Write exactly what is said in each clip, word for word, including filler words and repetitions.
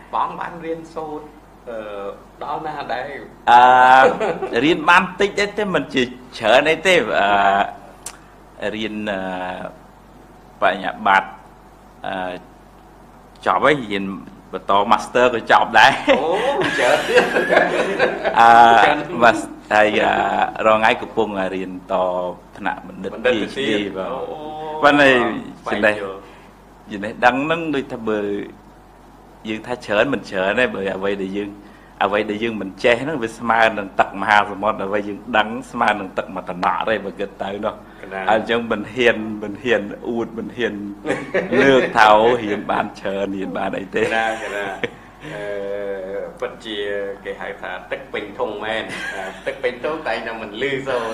bóng bán riêng sâu đó là đây riêng bán tích đấy thế mình chỉ chờ đấy thế riêng vậy nhỉ bạt chọn với hiện và to master của chọn đấy và thầy rồi ngay cục vùng là riêng to nạ mình được PhD vàoวันนี้สิ่งใดสิ่งใดดังนั้นโดยถ้าเบอร์ยืนถ้าเชิญมันเชิญได้เบอร์เอาไว้เดี๋ยวยืนเอาไว้เดี๋ยวยืนมันแช่นั่นเป็นสมาร์นตักมหาสมบัติเอาไว้ยืนดังสมาร์นตักมาตนาได้เบอร์เกิดเตยเนาะอันจังมันเฮียนมันเฮียนอูดมันเฮียนเลือกเท้าเฮียนบานเชิญเฮียนบานไอเต้ปัจจัยเกี่ยหายថាទឹកពេញធុងមែនទឹកពេញធុងតែតែมันលឺសូន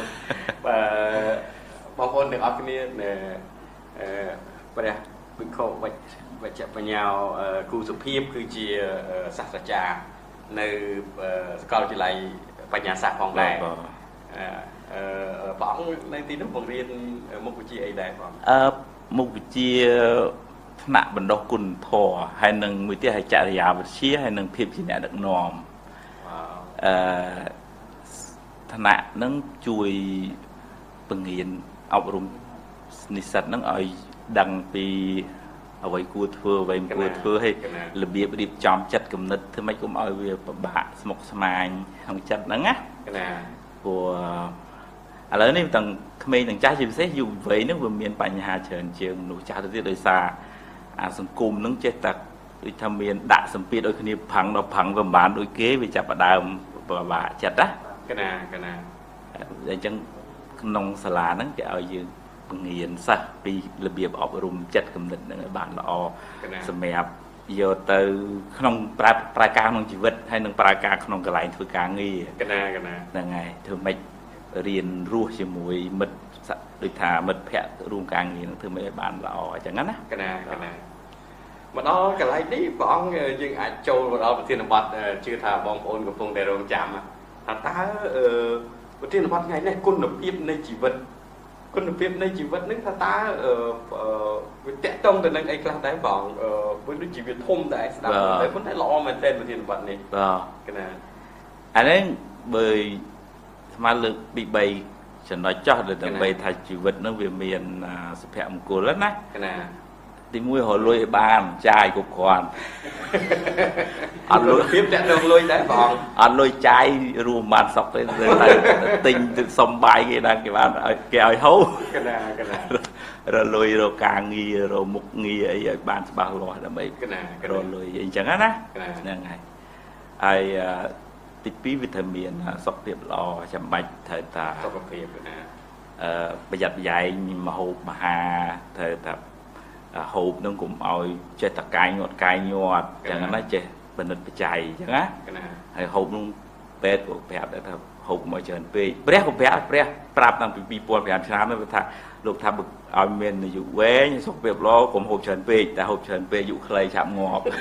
បងប្អូនទាំងអស់គ្នាអឺព្រះវិខោវច្ចៈបញ្ញាគូសុភាពគឺជាសាស្ត្រាចារ្យនៅសាកលវិទ្យាល័យបញ្ញាសាស្ត្រផងដែរអឺបងនៅទីនោះបង្រៀនមុខវិជ្ជាអីដែរបងអឺមុខវិជ្ជាថ្នាក់បណ្ដុះគុណធម៌ហើយនឹងមួយទៀតហើយចរិយាវិទ្យាហើយនឹងភាពជាអ្នកដឹកនាំអឺថ្នាក់នឹងជួយបង្រៀនអប់រំនិស្សិតនឹងឲ្យដឹងពីអ្វីគួរធ្វើអ្វីមិនគួរធ្វើឲ្យរបៀបរៀបចំចិត្តគំនិតធ្វើម៉េចកុំឲ្យវាពិបាកស្មុគស្មាញក្នុងចិត្តហ្នឹងណាព្រោះឥឡូវនេះទាំងក្មេងទាំងចាស់ជាពិសេសយុវវ័យហ្នឹងវាមានបញ្ហាច្រើនជាងមនុស្សចាស់ទៅទៀតដោយសារអាសង្គមហ្នឹងចេះតែដូចថាមានដាក់សម្ពាធឲ្យគ្នាផឹងដល់ផឹងវាមិនបានដូចគេវាចាប់ផ្ដើមពិបាកចិត្តណាកណាកណាអញ្ចឹងក្នុងសាលាហ្នឹងគេឲ្យយើងបង្រៀនសិស្សពីរបៀបអប់រំចិត្តគំនិតហ្នឹងឲ្យបានល្អសម្រាប់យកទៅក្នុងប្រើប្រាការក្នុងជីវិតហើយនឹងប្រើការក្នុងកន្លែងធ្វើការងារកណាកណាហ្នឹងហើយធ្វើម៉េចរៀនរស់ជាមួយមិត្តដូចថាមិត្តភ័ក្តិរួមការងារនឹងធ្វើម៉េចឲ្យបានល្អអញ្ចឹងណាកណាកណាមកដល់កន្លែងនេះព្រះអង្គយើងអាចចូលមកដល់ប្រធានបទជឿថាបងប្អូនកំពុងតែរងចាំថាតើប្រធានបទថ្ងៃនេះគុណភាពនៃជីវិតគុណភាពនៃជីវិតហ្នឹងថាតើវាតកតងទៅនឹងអីខ្លះដែរបងវាដូចជាវាធំដែរស្ដាប់តែប៉ុន្តែល្អមែនទែនប្រធានបទនេះបាទកណាអានេះបើស្មានលើកពីបីចំណុចចោះដើម្បីថាជីវិតហ្នឹងវាមានសុភមង្គលណាកណាទីមួយរលួយឲ្យបានចាយគ្រប់គ្រាន់អត់លុយភាពតកតងលុយដែរបងអត់លុយចាយរួមបានសក់ទេតែទិញទឹកសំបាយគេដែរគេបានឲ្យគេឲ្យហូបកណាកណារលុយរកការងាររមុខងារអីឲ្យបានច្បាស់លាស់ដើម្បីកណារលុយអីចឹងណាហ្នឹងហើយហើយទីពីរវីតាមីនសុខភាពល្អចាំបាច់ត្រូវតាសុខភាពណាអឺប្រយ័ត្នប្រយែងមហូបមហាត្រូវតាហូបនឹងកុំឲ្យចេះតកាយញាត់កាយញាត់ចឹងណាចេះបណ្ឌិតបច្ច័យចឹងណាហើយហូបនឹងពេទ្យក៏ប្រាប់ដែរថាហូបមកច្រើនពេកព្រះក៏ប្រាប់ព្រះប្រាប់តាំងពីពីរពាន់ប្រាំឆ្នាំនោះថាលោកថាឲ្យមានអាយុវែងសុខភាពល្អកុំហូបច្រើនពេកតែហូបច្រើនពេកអាយុខ្លីឆាប់ងាប់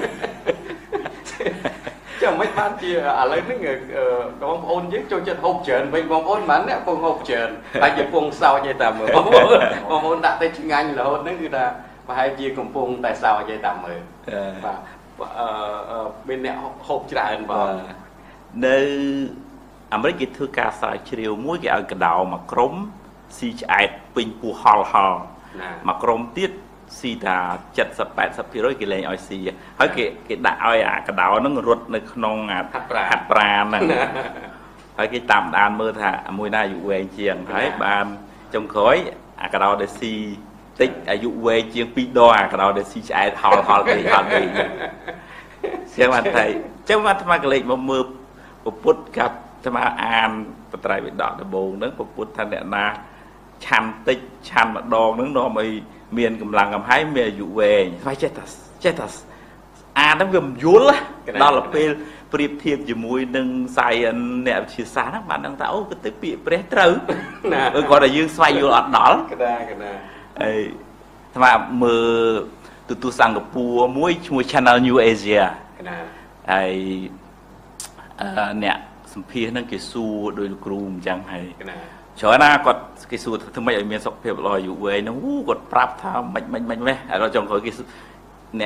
ចាំមិនបានជាឥឡូវហ្នឹងបងប្អូនយើងចូលចិត្តហូបច្រើនវិញបងប្អូនមិនណាពងហូបច្រើនតែជាពងសោចទេតែមើលបងប្អូនបងប្អូនដាក់ទៅឆ្ងាញ់រហូតហ្នឹងគឺថាប្រហែលជាកំពុងតែសោចទេតែមើលបាទអឺមានអ្នកហូបច្រើនបងនៅអាមេរិកគេធ្វើការស្រាវជ្រាវមួយគេឲ្យកដោមកក្រុមស៊ីឆ្អែតពេញពោះហល់ហល់មកក្រុមទៀតស៊ីថាเจ็ดสิบ แปดสิบ%គេលែងឲ្យស៊ីហើយគេគេដាក់ឲ្យអាកដោហ្នឹងរត់នៅក្នុងអាហាត់ប្រាណហ្នឹងហើយគេតាមដានមើលថាមួយណាអាយុវែងជាងហើយបានចុងក្រោយអាកដោដែលស៊ីតិចអាយុវែងជាងពីរដងអាកដោដែលស៊ីឆ្អែតហល់ហល់ពេកហល់ពេកចឹងបានតែចឹងបានអាត្មាក៏លេចមកមើលពុទ្ធកាត់អាត្មាអានបត្រៃវិដកដំបូងហ្នឹងពុទ្ធថាអ្នកណាឆាន់តិចឆាន់ម្ដងហ្នឹងនាំឲ្យមានកម្លាំងកំហែងមានអាយុវែងស្វ័យចេះតែចេះតែអានហ្នឹងវាមិនយល់ដល់ពេលប្រៀបធៀបជាមួយនឹង science អ្នកវិទ្យាសាស្ត្រហ្នឹងបានដឹងថាអូគិតទៅពាក្យព្រះត្រូវណាគាត់តែយើងស្វែងយល់អត់ដល់កណាកណាអីស្មាមើលទូទូសិង្ហបុរីមួយឈ្មោះ Channel New Asia កណាហើយអឺអ្នកសម្ភាសហ្នឹងគេសួរដោយលោកគ្រូអញ្ចឹងហើយកណាច្រើនណាគាត់គេសួរធ្វើម៉េចឲ្យមានសុខភាពល្អអាយុវែងហ្នឹងគាត់ប្រាប់ថាមិនមិនមិនម៉េះហើយដល់ចុងក្រោយគេអ្នកស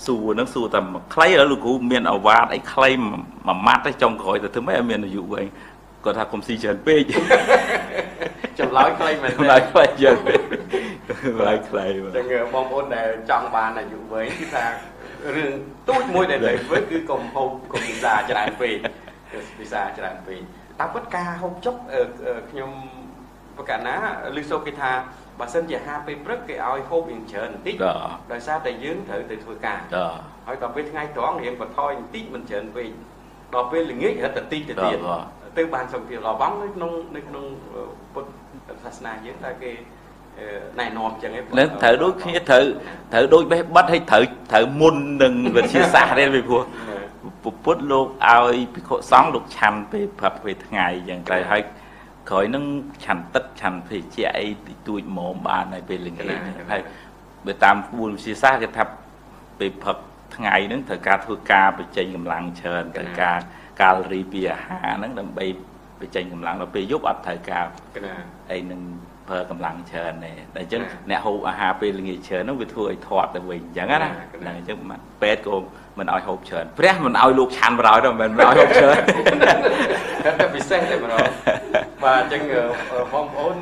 xù nó xù tầm clay ở lục miền ở vạt ấy clay mà, mà mát ấy trong khỏi từ thứ mấy miền ở dụ vậy còn thà công si chèn pê chồng nói clay mình nói clay chèn nói clay mà chẳng bom ôn này trong bàn là dụ với cái thà rừng tốt môi để để với cứ cùng hộp cùng già cho đại phi già cho đại phi ta bất ca hộp chốc ở nhom và cả ná lưu sâu cái thà bà sân về hai bên rất cái ao hộp in chờn tít rồi sao tại dướng thử từ thua cả hỏi còn bên ngay toán hiện và thôi tít mình chờn vì đọc bên là nghĩ hết từ tít từ tiền từ bàn xong thì lò bóng nước nông nước nông bột sát na dưới ta cái này nòm chẳng ấy nên thử đôi khi thử thử đôi bé bắt hay thử thử muôn đừng về chia xa đây về vua bút lục ao bị khổ sóng lục chăn về phật về ngày chẳng tại hay khỏi nó chăn tất chăn thì chạy thì tụi mồm bà này về liền cái hay về tam buồn chia xa cái thập về phật ngày nó thời ca thua ca về chạy cầm lăng trơn thời ca ca ri bia hà nó đâm bay về chạy cầm lăng nó về giúp ở thời ca ấy nên phở cầm lăng trơn này để chứ nè hộp hà về liền trơn nó về thua thọt để mình chẳng á này chứ mà pet cô mình nói hộp trơn pet mình nói luộc chăn vào rồi mình nói hộp trơn bị xe đấy mà rồi và chân phong ôn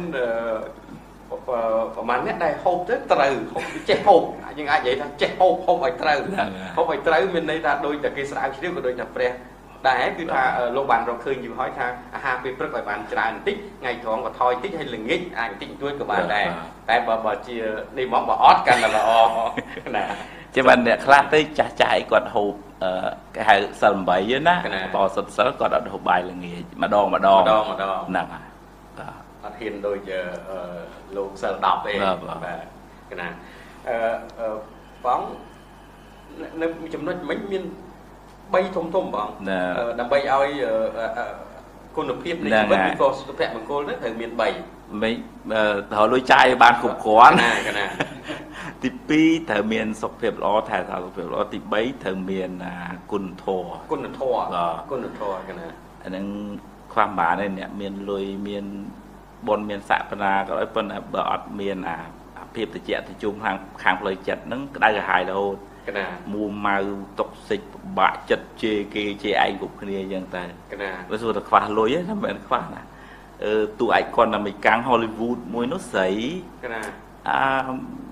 và mà nét đây hộp tới từ hộp che hộp nhưng ai vậy ta che hộp hộp phải từ hộp phải từ mình đây ta đôi là cái sao chỉ của đôi là pre đại cứ tha lô bàn rồi khơi nhiều hỏi tha ha bị rất phải bàn tràn tích ngày thoáng và thôi tích hay là nghĩ anh tích tuổi của bạn này tại bà bà chia đi món bà ótกันlà o nè chứ bạn nè khá tới chả chạy còn hộp cái hai sầm bảy với ná bò sật sớ còn ở hộp bài là nghề mà đo mà đo đo mà đo nè mà hiền đôi giờ lục sờ đọc đi cái này phóng nếu chúng nó mấy miên bay thông thông bằng đầm bay ao cô nộp phim này vẫn có số phép bằng cô rất thường miền bảy mấy thợ lôi chai ban cục khó này thì pi thợ miền sọc phép lo thợ thợ sọc phép lo thì bấy thợ miền cồn thò cồn thò cồn thò cái này anh đang khoan bả này nè miền lôi miền bồn miền sạ pana có ấy phân bọt miền à phép thì chẹt thì chung hàng hàng lời chẹt nó đây là hài đâu mua màu tóc xịt bạ chật chê kê chê anh cũng kia dân ta với dù là khoa lối á mình khoa nè tụi anh còn là mình càng Hollywood môi nó sấy à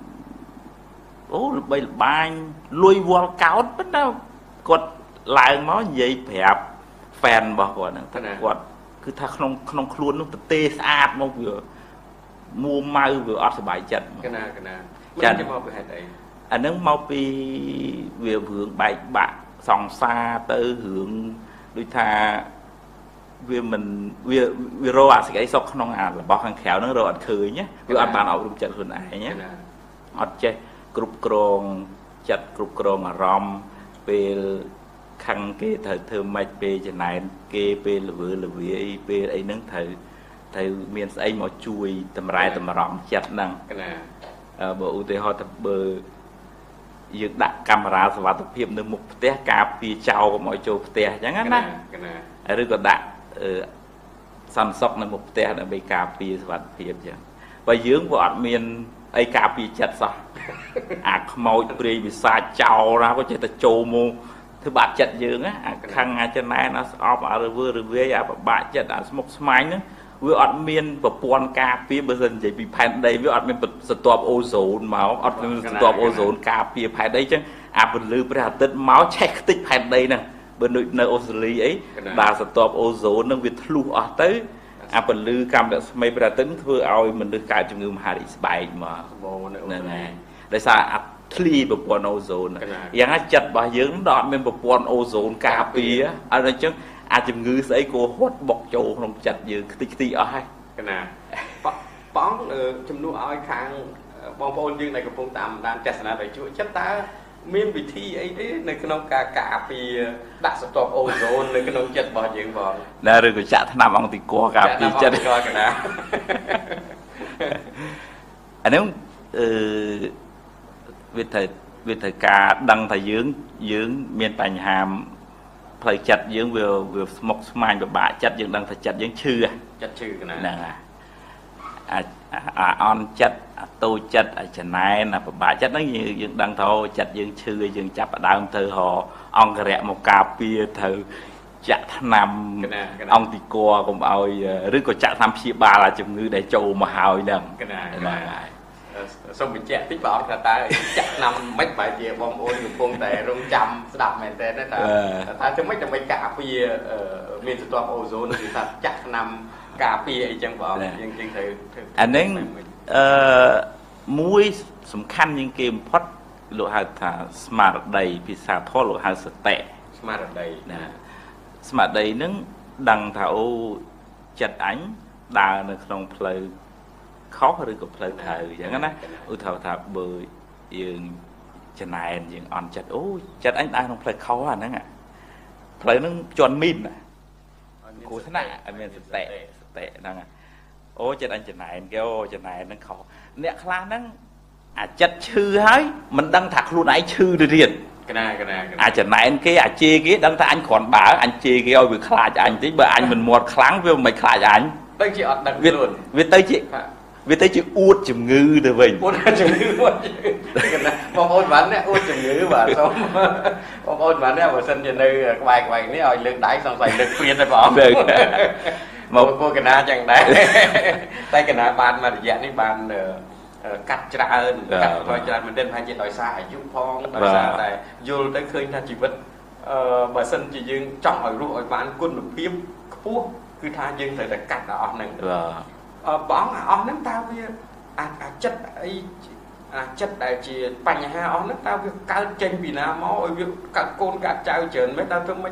ố bây là banh lôi vô cáo bất đâu còn lại nó vậy phẹp fan bảo còn còn cứ thà không không luôn nó tê sát nó vừa mua màu vừa ót bài chật cái nào cái nào chật anh nâng mau pi về hướng bài bạc sòng xa tới hướng đôi tha vì mình vì vì rồi à sẽ cái sọc không à là bao hàng khéo nó rồi ăn khơi nhé vì ăn bàn ảo trong trận hơn ai nhé ăn chơi group krong chặt group krong à rom về khăn cái thời thơ mạch về trận này kê về là vừa là vì về ấy nâng thời thời miền ấy mà chui tầm rai tầm rom chặt năng bộ thì họ tập bờ dựng đặt camera và tập hiệp được một té cà phê chào của mọi chỗ té chẳng hạn nè rồi còn đặt săn sóc là một té là bị cà phê và hiệp chẳng và dưỡng vợ miền ấy cà phê chặt sao à mọi người bị xa chào ra có thể ta trâu mù thứ bạn chặt dưỡng á khăn ngay trên này nó ọp ở rồi vừa rồi về à bạn chặt à một smile nữa với ọt miền và pon cà phê bây giờ chỉ bị phản đây với ọt miền stop ozone máu ọt miền stop ozone cà phê phản đây chứ à bên lư bây giờ tết máu check tích phản đây nè bên nội nơi Australia ấy là stop ozone nó việc lưu ọt tới à bên lư cam được mấy bây giờ tính thưa ao mình được cài trong người mà đi bài mà này này để sao à thli bộ pon ozone yang á chặt bà dưỡng đọt miền bộ pon ozone cà phê á anh nói chứ à chừng ngư sẽ cô hốt bọc trâu không chặt như tí tí ở hay cái nào bón chùm nuôi oi khang bong bồn dương này của phong tạm đang chặt là để chuỗi chất ta miếng vị thi ấy đấy này cái nông cà cà vì đặt stop ozone này cái nông chặt bò dương bò là rồi của chặt nằm ông thì qua cà phê chặt cái nào anh nếu về thời về thời cà đăng thời dưỡng dưỡng miền Tây Hàm thời chặt dưỡng vừa vừa một smile và bả chặt dưỡng đang thời chặt dưỡng chư chặt chư cái này nè à à on chất à tô chất à chân này là bà chất nó như dương đăng thô chất dương chư dương chắp ở đám thơ họ ông cái rẹ một cà phê thơ chặt nằm ông thì co cũng ao rứa có chặt nằm phía ba là chừng ngư để trâu mà hào nè cái này xong mình chạy tích bảo là ta chặt nằm mấy bài kia bom ôn được phong tệ rung chăm đạp mền tệ đó ta ta thứ mấy trong mấy cà phê miền toàn ozone thì ta chặt nằm cà phê ấy chẳng bỏ nhưng nhưng thử anh ấy muốiสำคัญยังเกมพอดโลหะถาสมาร์ทไดพิซซ่าทอดโลหะสเตะ smart day นะสมาร์ทไดนึงดังถ้าเอาจัดอันดาวในขนมเพลย์เขาหรือกับเพลย์ไทยอย่างนั้นนะอุทธาถ้าเบอร์ยังจะนายยังอ่อนจัดโอ้จัดอันดาวของเพลย์เขาอ่ะนั่นอ่ะเพลย์นึงจวนมินอ่ะกูชนะอันเป็นสเตะสเตะนั่นอ่ะโอ้จัดอันจะนายแกโอ้จะนายนั่นเขาเนี่ยคลานั่งอาจจัดชื่อให้มันดังถักรูนไอชื่อเรียน cái này cái này อาจจะไหนcáiอาเจcáiดังแต่อันขอนบ่าอันเจcáiเอาไปคลาจะอันที่เบอร์อันมันหมดครั้งเพื่อไม่คลาจะอัน đây chị ọt đằng luôn วิเตจิวิเตจิอูดจุ่มงือเด้อเว้ยอูดจุ่มงือว่าcái này bom ôn bắn đấyอูดจุ่มงือvà xong bom ôn bắn đấy vào sân trên đây bài bài này rồi lực đáy xong rồi lực phiên rồi bỏ một cô cái na chẳng đấy tay cái na bàn mà dạng đi bàn cắt trả ơn cắt coi trả mình đến hai chị đòi xa giúp phong đòi xa này vô tới khơi ta chỉ vật bà sân chỉ dương trọng ở ruộng ở bán quân một phim phú cứ tha dương thời là cắt ở này bóng ở on nước tao bây à chất ấy chất đại chỉ bành ha on nước tao việc cao tranh vì nào máu việc cắt côn cắt trao trơn mấy tao thương mình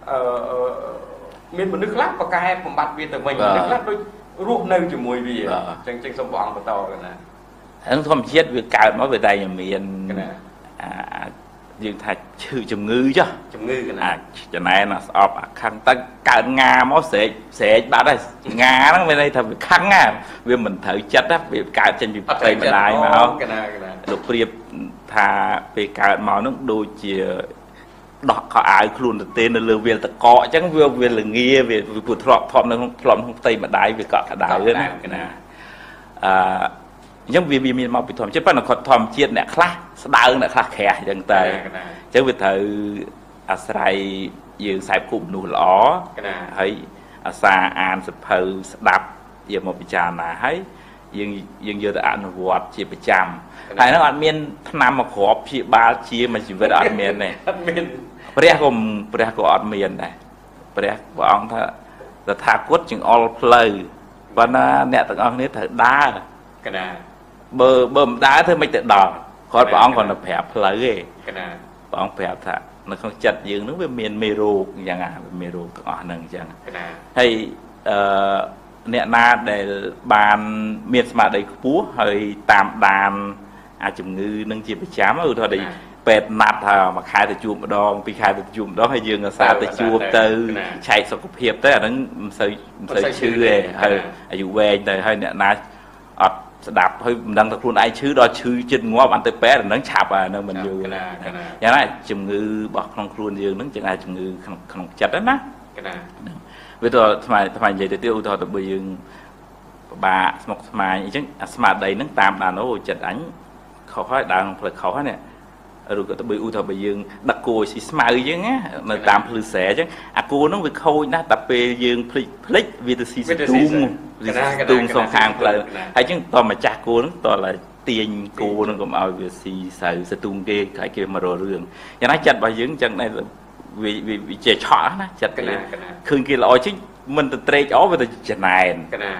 miền một nước lát và cái em bạt việt từ mình nước lát đôi ruộng nơi chỉ mùi vì chân chân sông bóng và to rồi nè anh không chết việc cào nói về đây nhà miền dương thạch chữ chùm ngư chứ chùm ngư cái này cho này là ọp khăn ta cào nga máu sẽ sẽ bà đây nga nó bên đây thật việc khăn à vì mình thử chết á việc cào trên việc tay mình lại mà không lục riệp thà về cào màu nó đôi chìa đọc họ ai luôn được tên là lừa về là cọ chẳng vừa về là nghe về vừa thọp thọp nó không thọp không tay mà đái về cọ cả đào nữa cái này nhưng vì vì mình mau bị thòm chết bắt nó còn thòm chiết nè khá đau nè khá khẽ chẳng tay chứ vì thời à sai dương sai cụm nụ lỏ thấy à xa an sập hờ đạp giờ một bị trà là thấy dương dương giờ đã ăn vọt chỉ bị chạm hay nó ăn miên nam mà khó chỉ ba chia mà chỉ về ăn miên này bữa hôm bữa hôm ăn miên này bữa hôm ông ta là thà cốt chừng all play và nó nè tụi ông này thật đá cái này bờ bờ đá thôi mấy tự đòn còn bọn còn là phẹp lấy bọn phẹp thà nó không chặt dương nó với miền mero chẳng à mero tụi họ nâng chẳng hay nè na để bàn miền mà đầy phú hơi tạm đàn à chùm ngư nâng chỉ phải chám ừ thôi đi pet nát hả mà khai từ chuột đòn vì khai từ chuột đó hay dương là xa từ chuột từ chạy sau cục hiệp tới là nó sợi sợi chư về hơi à dù về tới hơi nè na đạp hơi đang tập luôn ai chứ đó chư trên ngõ bạn tới bé là nó chạp à nên mình dù nhà này chùm ngư bọt không luôn dương nó chẳng ai chùm ngư không không chặt đấy má bây giờ thay thay vậy thì tiêu thôi bây giờ bà một mai chứ smart đây nó tạm là nó chặt ảnh khó khói đang phải khó nè rồi có bị u thọ bây giờ đặt cô xí smart chứ á mà tạm lư xẻ chứ à cô nó bị khôi nó tập về dương click click vì từ xí tung tung song hàng là hay chứ toàn mà cha cô nó toàn là tiền cô nó cũng ao về xí sợi sẽ tung kia cái kia mà rồi rường cho nó chặt bài dương chân này vì vì vì trẻ chó nó chặt cái khương kia lòi chứ mình từ tre chó về từ chặt này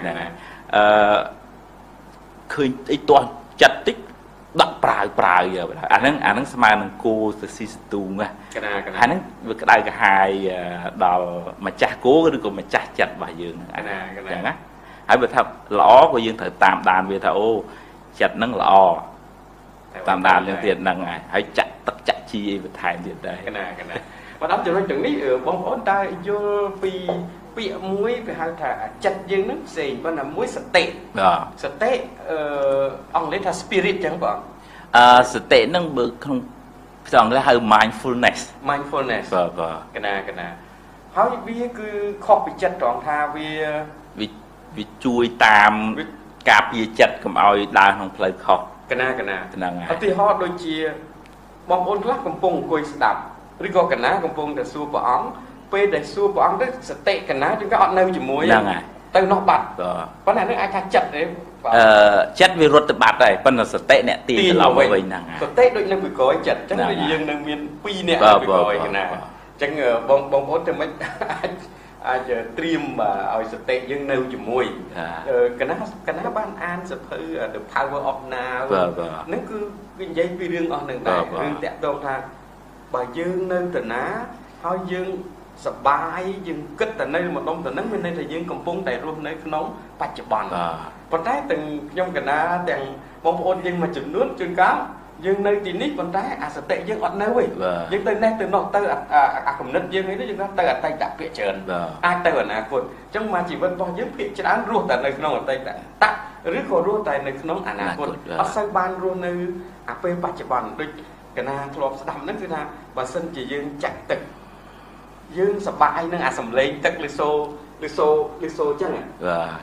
khương ít toàn chặt tích đập prai prai giờ anh ấy anh ấy xem anh cô từ xí tung à anh ấy với cái đây cái hai đào mà cha cố cái còn mà cha chặt bài dương chẳng á hãy về thằng lõ của dương thời tạm đàn về thằng ô chặt nâng lò tạm đàn những tiền nâng này hãy chặt tất chặt chi về thay tiền đây cái này cái này mà đóng cho nó chừng ní ở bóng ổn ta vô vì bị muối về hai thà chặt dương nước gì bên là muối sạch tệ sạch tệ ông lấy thà spirit chẳng bọn sạch tệ nâng bự không chọn là hơi mindfulness mindfulness vâng vâng cái này cái này hỏi vì cứ khó bị chặt tròn tha vì vì vì chui tam ការពារចិត្តកុំឲ្យដើរក្នុងផ្លូវខុសកណាកណាហ្នឹងហើយឧទាហរណ៍ដូចជាបងប្អូនខ្លះកំពុងអង្គុយស្ដាប់ឬក៏កណាកំពុងតែសួរព្រះអង្គពេលដែលសួរព្រះអង្គទៅសតិកណាជាងក៏អត់នៅជាមួយហ្នឹងហើយទៅនោះបាត់បាទប៉ុន្តែនឹងអាចថាចិត្តទេអឺចិត្តវារត់ទៅបាត់ហើយប៉ុន្តែសតិអ្នកទាញត្រឡប់មកវិញហ្នឹងហើយសតិដូចនៅពីក្រោយចិត្តអញ្ចឹងដូចយើងនឹងមានពីរនាក់នៅពីក្រោយកណាអញ្ចឹងបងបងប្អូនទៅមិនអាចអាចត្រៀមឲ្យសតិយើងនៅជាមួយកណាកណាបានអានសភៅ The Power of Now ហ្នឹងគឺនិយាយពីរឿងអស់នឹងដែររឿងតាក់ទងថាបើយើងនៅទៅណាហើយយើងសបាយយើងគិតតែនៅម្ដុំទៅនឹងមានន័យថាយើងកំពុងតែរស់នៅក្នុងបច្ចុប្បន្នប៉ុន្តែទាំងខ្ញុំកណាទាំងបងប្អូនយើងមួយចំនួនជួនកាលយើងនៅទីនេះប៉ុន្តែអាសតិយើងអត់នៅទេយើងទៅនេះទៅនោះទៅអាគំនិតយើងនេះយើងទៅអតីតពាក្យច្រើនអាចទៅអនាគតអញ្ចឹងមកជីវិតរបស់យើងភាគច្រើនរស់តែនៅក្នុងអតីតតឬក៏រស់តែនៅក្នុងអនាគតអត់សូវបានរស់នៅអាពេលបច្ចុប្បន្នដូចកណាធ្លាប់ស្ដាប់ហ្នឹងគឺថាបើសិនជាយើងចាក់ទឹកយើងសប្បាយនឹងអាសំឡេងទឹកលឺសូលឺសូលឺសូអញ្ចឹងបាទ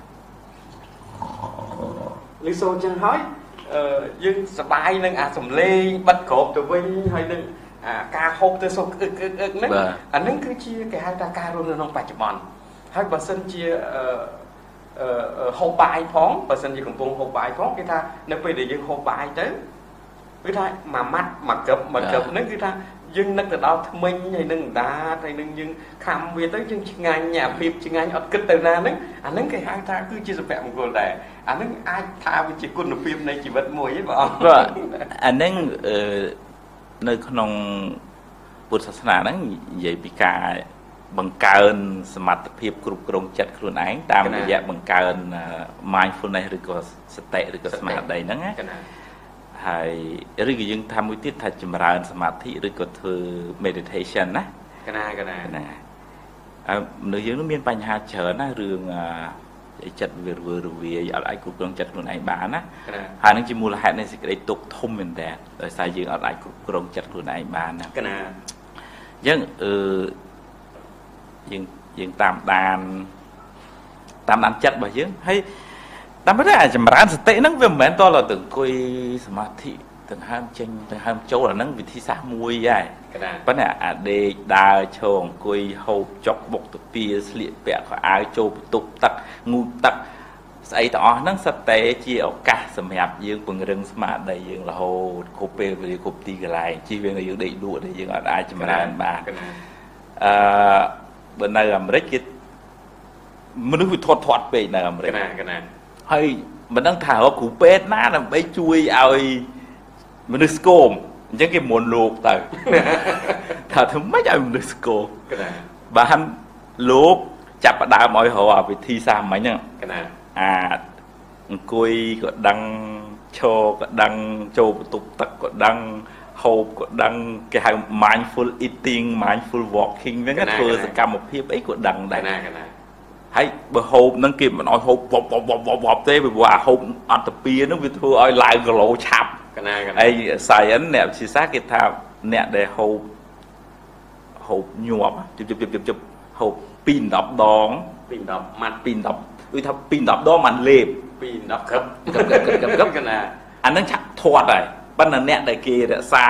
លឺសូអញ្ចឹងហើយយើងសប្បាយនឹងអាសំឡេងបិទក្របទៅវិញហើយនឹងអាការហូបទៅសុខអឹកអឹកអឹកហ្នឹងអាហ្នឹងគឺជាគេហៅថាការរស់នៅក្នុងបច្ចុប្បន្នហើយបើសិនជាហូបបាយផងបើសិនជាកំពុងហូបបាយផងគេថានៅពេលដែលយើងហូបបាយទៅគឺថាមួយម៉ាត់មួយកឹបមួយកឹបហ្នឹងគឺថាយើងនឹកទៅដល់ថ្មិញហើយនឹងដាតហើយនឹងយើងខំវាទៅយើងឆ្ងាញ់អាភាពឆ្ងាញ់អត់គិតទៅណាហ្នឹងអាហ្នឹងគេហៅថាគឺជាសុភមង្គលដែរអាហ្នឹងអាចថាវាជាគុណភាពនៃជីវិតមួយទេបងបាទអាហ្នឹងនៅក្នុងពុទ្ធសាសនាហ្នឹងនិយាយពីការបង្កើនសមត្ថភាពគ្រប់គ្រងចិត្តខ្លួនឯងតាមរយៈបង្កើន mindfulness ឬក៏សតិឬក៏ស្មារតីហ្នឹងណាហើយឬក៏យើងថាមួយទៀតថាចម្រើនសមាធិឬក៏ធ្វើ meditation ណាកណាកណាណាអឺមនុស្សយើងនឹងមានបញ្ហាច្រើនណារឿងចិត្តវារវើរវាយអត់អាចគ្រប់គ្រងចិត្តខ្លួនឯងបានណាហើយនឹងជាមូលហេតុនៃសេចក្តីទុក្ខធំមែនតើដោយសារយើងអត់អាចគ្រប់គ្រងចិត្តខ្លួនឯងបានណាកណាអញ្ចឹងអឺយើងយើងតាមដានតាមដានចិត្តរបស់យើងហើយតាមពិតអាចម្រើនសតិហ្នឹងវាមិនមែនតើទៅអង្គុយសមាធិដង្ហើមចេញដង្ហើមចូលអាហ្នឹងវិធីសាស្ត្រមួយដែរប៉ុន្តែអាដេកដើរឈរអង្គុយហូបចុកបុកទៅពីស្លៀកពាក់ខោអាវចូលបន្ទប់ទឹកងូតទឹកស្អីទាំងអស់ហ្នឹងសិតតែជាឱកាសសម្រាប់យើងពង្រឹងស្មារតីយើងរហូតគ្រប់ពេលវេលាគ្រប់ទីកន្លែងជិះវាយើងដេកលក់តែយើងអត់អាចចម្រើនបានអឺបើនៅអាមេរិកគេមនុស្សវាធាត់ធាត់ពេកនៅអាមេរិកកណាកណាហើយមិនដឹងថារកគ្រូពេទ្យណាដើម្បីជួយឲ្យមនុស្សស្គមអញ្ចឹងគេមុនលោកទៅថាធ្វើម៉េចឲ្យមនុស្សស្គមបានលោកចាប់ផ្ដើមឲ្យរកវិធីសាស្ត្រមិញហ្នឹងអាអង្គុយក៏ដឹងឈរក៏ដឹងចូលបន្ទប់ទឹកក៏ដឹងហូបក៏ដឹងគេហៅ mindful eating mindful walking ហ្នឹងធ្វើសកម្មភាពអីក៏ដឹងដែរហើយបើហូបហ្នឹងគេមិនអោយហូបវប់វប់វប់វប់វប់ទេព្រោះអាហូបអត់ទៅពីហ្នឹងវាធ្វើឲ្យឡើងគីឡូឆាប់កណាកណាហើយ science អ្នកវិទ្យាសាស្ត្រគេថាអ្នកដែលហូបហូបញាប់ជិបជិបជិបជិបហូបពីដប់ដងពីដប់ម៉ាត់ពីដប់ដូចថាពីដប់ដងមិនលេបពីដប់កឹបកឹបកឹបកឹបកឹបកណាអាហ្នឹងឆាប់ធាត់ហើយប៉ុន្តែអ្នកដែលគេរក្សា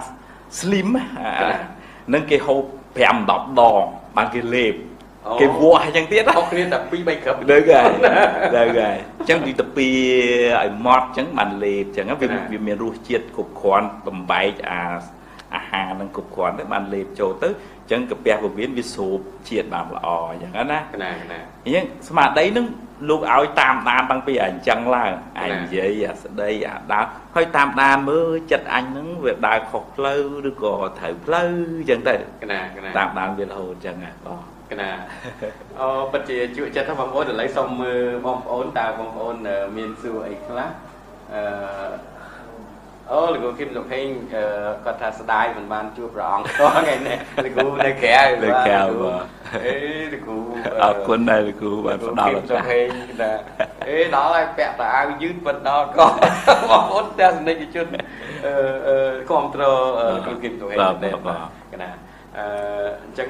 slim ហ្នឹងគេហូបប្រាំដប់ដងបានគេលេបគេវាស់អញ្ចឹងទៀតហូបគ្នាតែពីរបីគ្រាប់ហ្នឹងហើយហ្នឹងហើយអញ្ចឹងពីទៅពីឲ្យម៉ត់អញ្ចឹងបានលេបអញ្ចឹងវាវាមានរសជាតិគ្រប់គ្រាន់បំបែកអាអាហារនឹងគ្រប់គ្រាន់ទៅបានលេបចូលទៅអញ្ចឹងកាពះពោះវៀនវាស្រូបជាតិបានល្អអញ្ចឹងណាណាណាអញ្ចឹងស្មារតីនឹងលោកឲ្យតាមដានតាំងពីអញ្ចឹងឡើងឯងនិយាយអាស្ដីអាដើរហើយតាមដានមើលចិត្តអញហ្នឹងវាដើរខុសផ្លូវឬក៏ត្រូវផ្លូវអញ្ចឹងទៅណាណាតាមដានវារហូតអញ្ចឹងហ៎បងកណាអូពិតជាជក់ចិត្តថាបងប្អូនឥឡូវសូមមើលបងប្អូនតើបងប្អូនមានសួរអីខ្លះអឺអូលោកគ្រូគឹមសុខេងគាត់ថាស្ដាយមិនបានជួបព្រះអង្គថ្ងៃនេះលោកគ្រូនៅក្រៅនៅក្រៅបាទអេលោកគ្រូអរគុណដែរលោកគ្រូបានផ្ដល់ឱកាសសុខេងថាអេដល់ហើយពាក់តាអាវយឺតប៉ុណ្ណោះក៏បងប្អូនទស្សនិកជនអឺអឺគ្រប់គ្រងលោកគ្រូគឹមសុខេងដែរកណាអឺអញ្ចឹង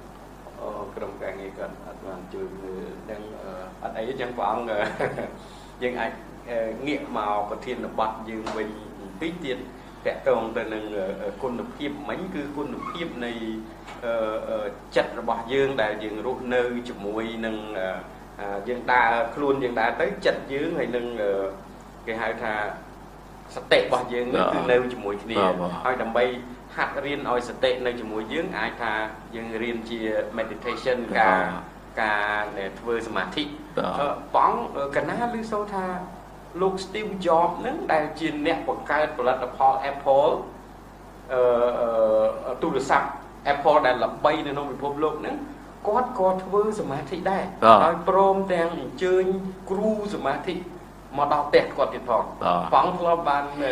ក្រុមការងារគាត់អត់បានជួយដឹងអត់អីអញ្ចឹងព្រះអង្គយើងអាចងាកមកប្រធានបទយើងវិញពីទៀតតកតងទៅនឹងគុណភាពមិញគឺគុណភាពនៃចិត្តរបស់យើងដែលយើងរស់នៅជាមួយនឹងយើងដើរខ្លួនយើងដើរទៅចិត្តយើងហើយនឹងគេហៅថាសតិរបស់យើងគឺនៅជាមួយគ្នាហើយដើម្បីហាត់រៀនឲ្យសតិនៅជាមួយយើងអាចថាយើងរៀនជា meditation ការការធ្វើសមាធិបងកណាឮសូរថាលោក Steve Jobs ហ្នឹងដែលជាអ្នកបង្កើតផលិតផល Apple អឺទូរស័ព្ទ Apple ដែលល្បីនៅក្នុងពិភពលោកហ្នឹងគាត់ក៏ធ្វើសមាធិដែរហើយព្រមទាំងអញ្ជើញគ្រូសមាធិមកដល់ផ្ទះគាត់ទៀតផងបងធ្លាប់បានអឺ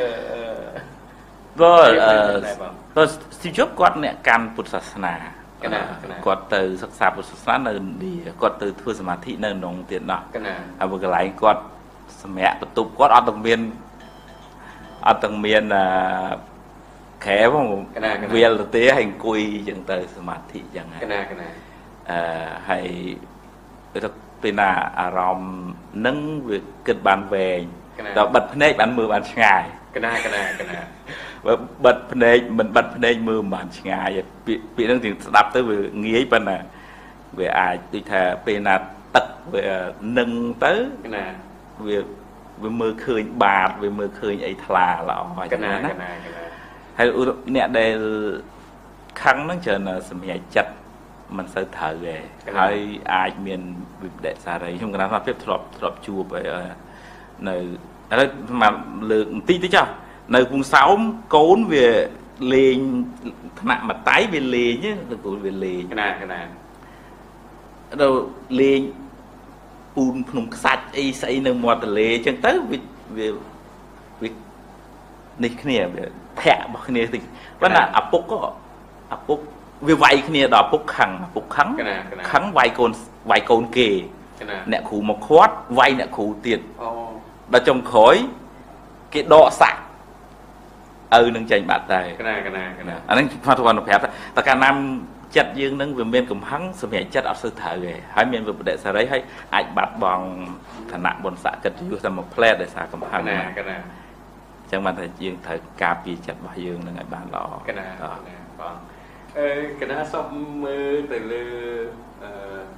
បើ Steve Jobs គាត់អ្នកកាន់ពុទ្ធសាសនាគាត់ទៅសិក្សាពុទ្ធសាសនានៅឥណ្ឌាគាត់ទៅធ្វើសមាធិនៅក្នុងទៀតណោះហើយកន្លែងគាត់សម្រាប់បន្ទប់គាត់អត់ទាំងមានអត់ទាំងមានអឺខែផងវាលទៅទេហើយអង្គុយអញ្ចឹងទៅសមាធិអញ្ចឹងហើយកណាកណាអឺហើយទៅពេលណាអារម្មណ៍នឹងវាគិតបានវែងដល់បិទភ្នែកបានមើលបានឆ្ងាយកណាកណាកណាបើបិទភ្នែកមិនបិទភ្នែកមើលបានឆ្ងាយពាក្យពាក្យហ្នឹងស្ដាប់ទៅវាងាយប៉ុន្តែវាអាចដូចថាពេលណាទឹកវានឹងទៅណាវាវាមើលឃើញបាតវាមើលឃើញអីថ្លាល្អអញ្ចឹងណាហើយអ្នកដែលខឹងហ្នឹងច្រើនសម្រាប់ចិត្តមិនសូវត្រូវទេហើយអាចមានវិបត្តិសារីខ្ញុំកណាថាភាពធ្លាប់ធ្លាប់ជួបហើយនៅឥឡូវមកលើកបន្តិចទៅចុះនៅពងសោមកូនវាលេងថ្នាក់មកតៃវាលេងទៅកូនវាលេងកណាកណាដល់លេងពូនភ្នំខ្សាច់អីស្អីនៅមាត់ទន្លេអញ្ចឹងទៅវាវាវានេះគ្នាវាធាក់របស់គ្នាតិចប៉ុន្តែឪពុកក៏ឪពុកវាវាយគ្នាដល់ឪពុកខឹងឪពុកខឹងខឹងវាយកូនវាយកូនគេអ្នកគ្រូមកខាត់វាយអ្នកគ្រូទៀតអូដល់ចុងក្រោយគេដកសាក់ឪនឹងចេញបាត់តែកណាកណាកណាអាហ្នឹងខ្ញុំធ្លាប់ប្រាប់តែកាលណាចិត្តយើងនឹងវាមានកំហឹងសម្រាប់ចិត្តអត់សូវត្រូវទេហើយមានវិបត្តិសារីហើយអាចបាត់បង់ឋានៈបុណ្យស័ក្តិកិត្តិយសតែមួយផ្លែតដោយសារកំហឹងណាកណាអញ្ចឹងបានថាយើងត្រូវការពារចិត្តរបស់យើងនឹងឲ្យបានល្អកណាណាបងអឺកណាសុំមើលទៅលើអឺ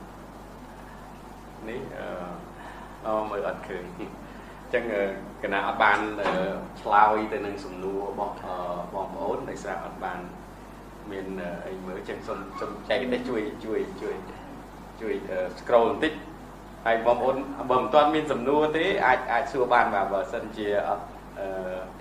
នេះអឺអូមើលអត់ឃើញអញ្ចឹងកណាអត់បានឆ្លើយទៅនឹងសំណួររបស់បងប្អូនដោយសារអត់បានមានអីមើលចឹងសុំសុំចែកនេះជួយជួយជួយជួយ scroll បន្តិចហើយបងប្អូនបើមិនទាន់មានសំណួរទេអាចអាចសួរបានបាទបើសិនជាអត់អឺ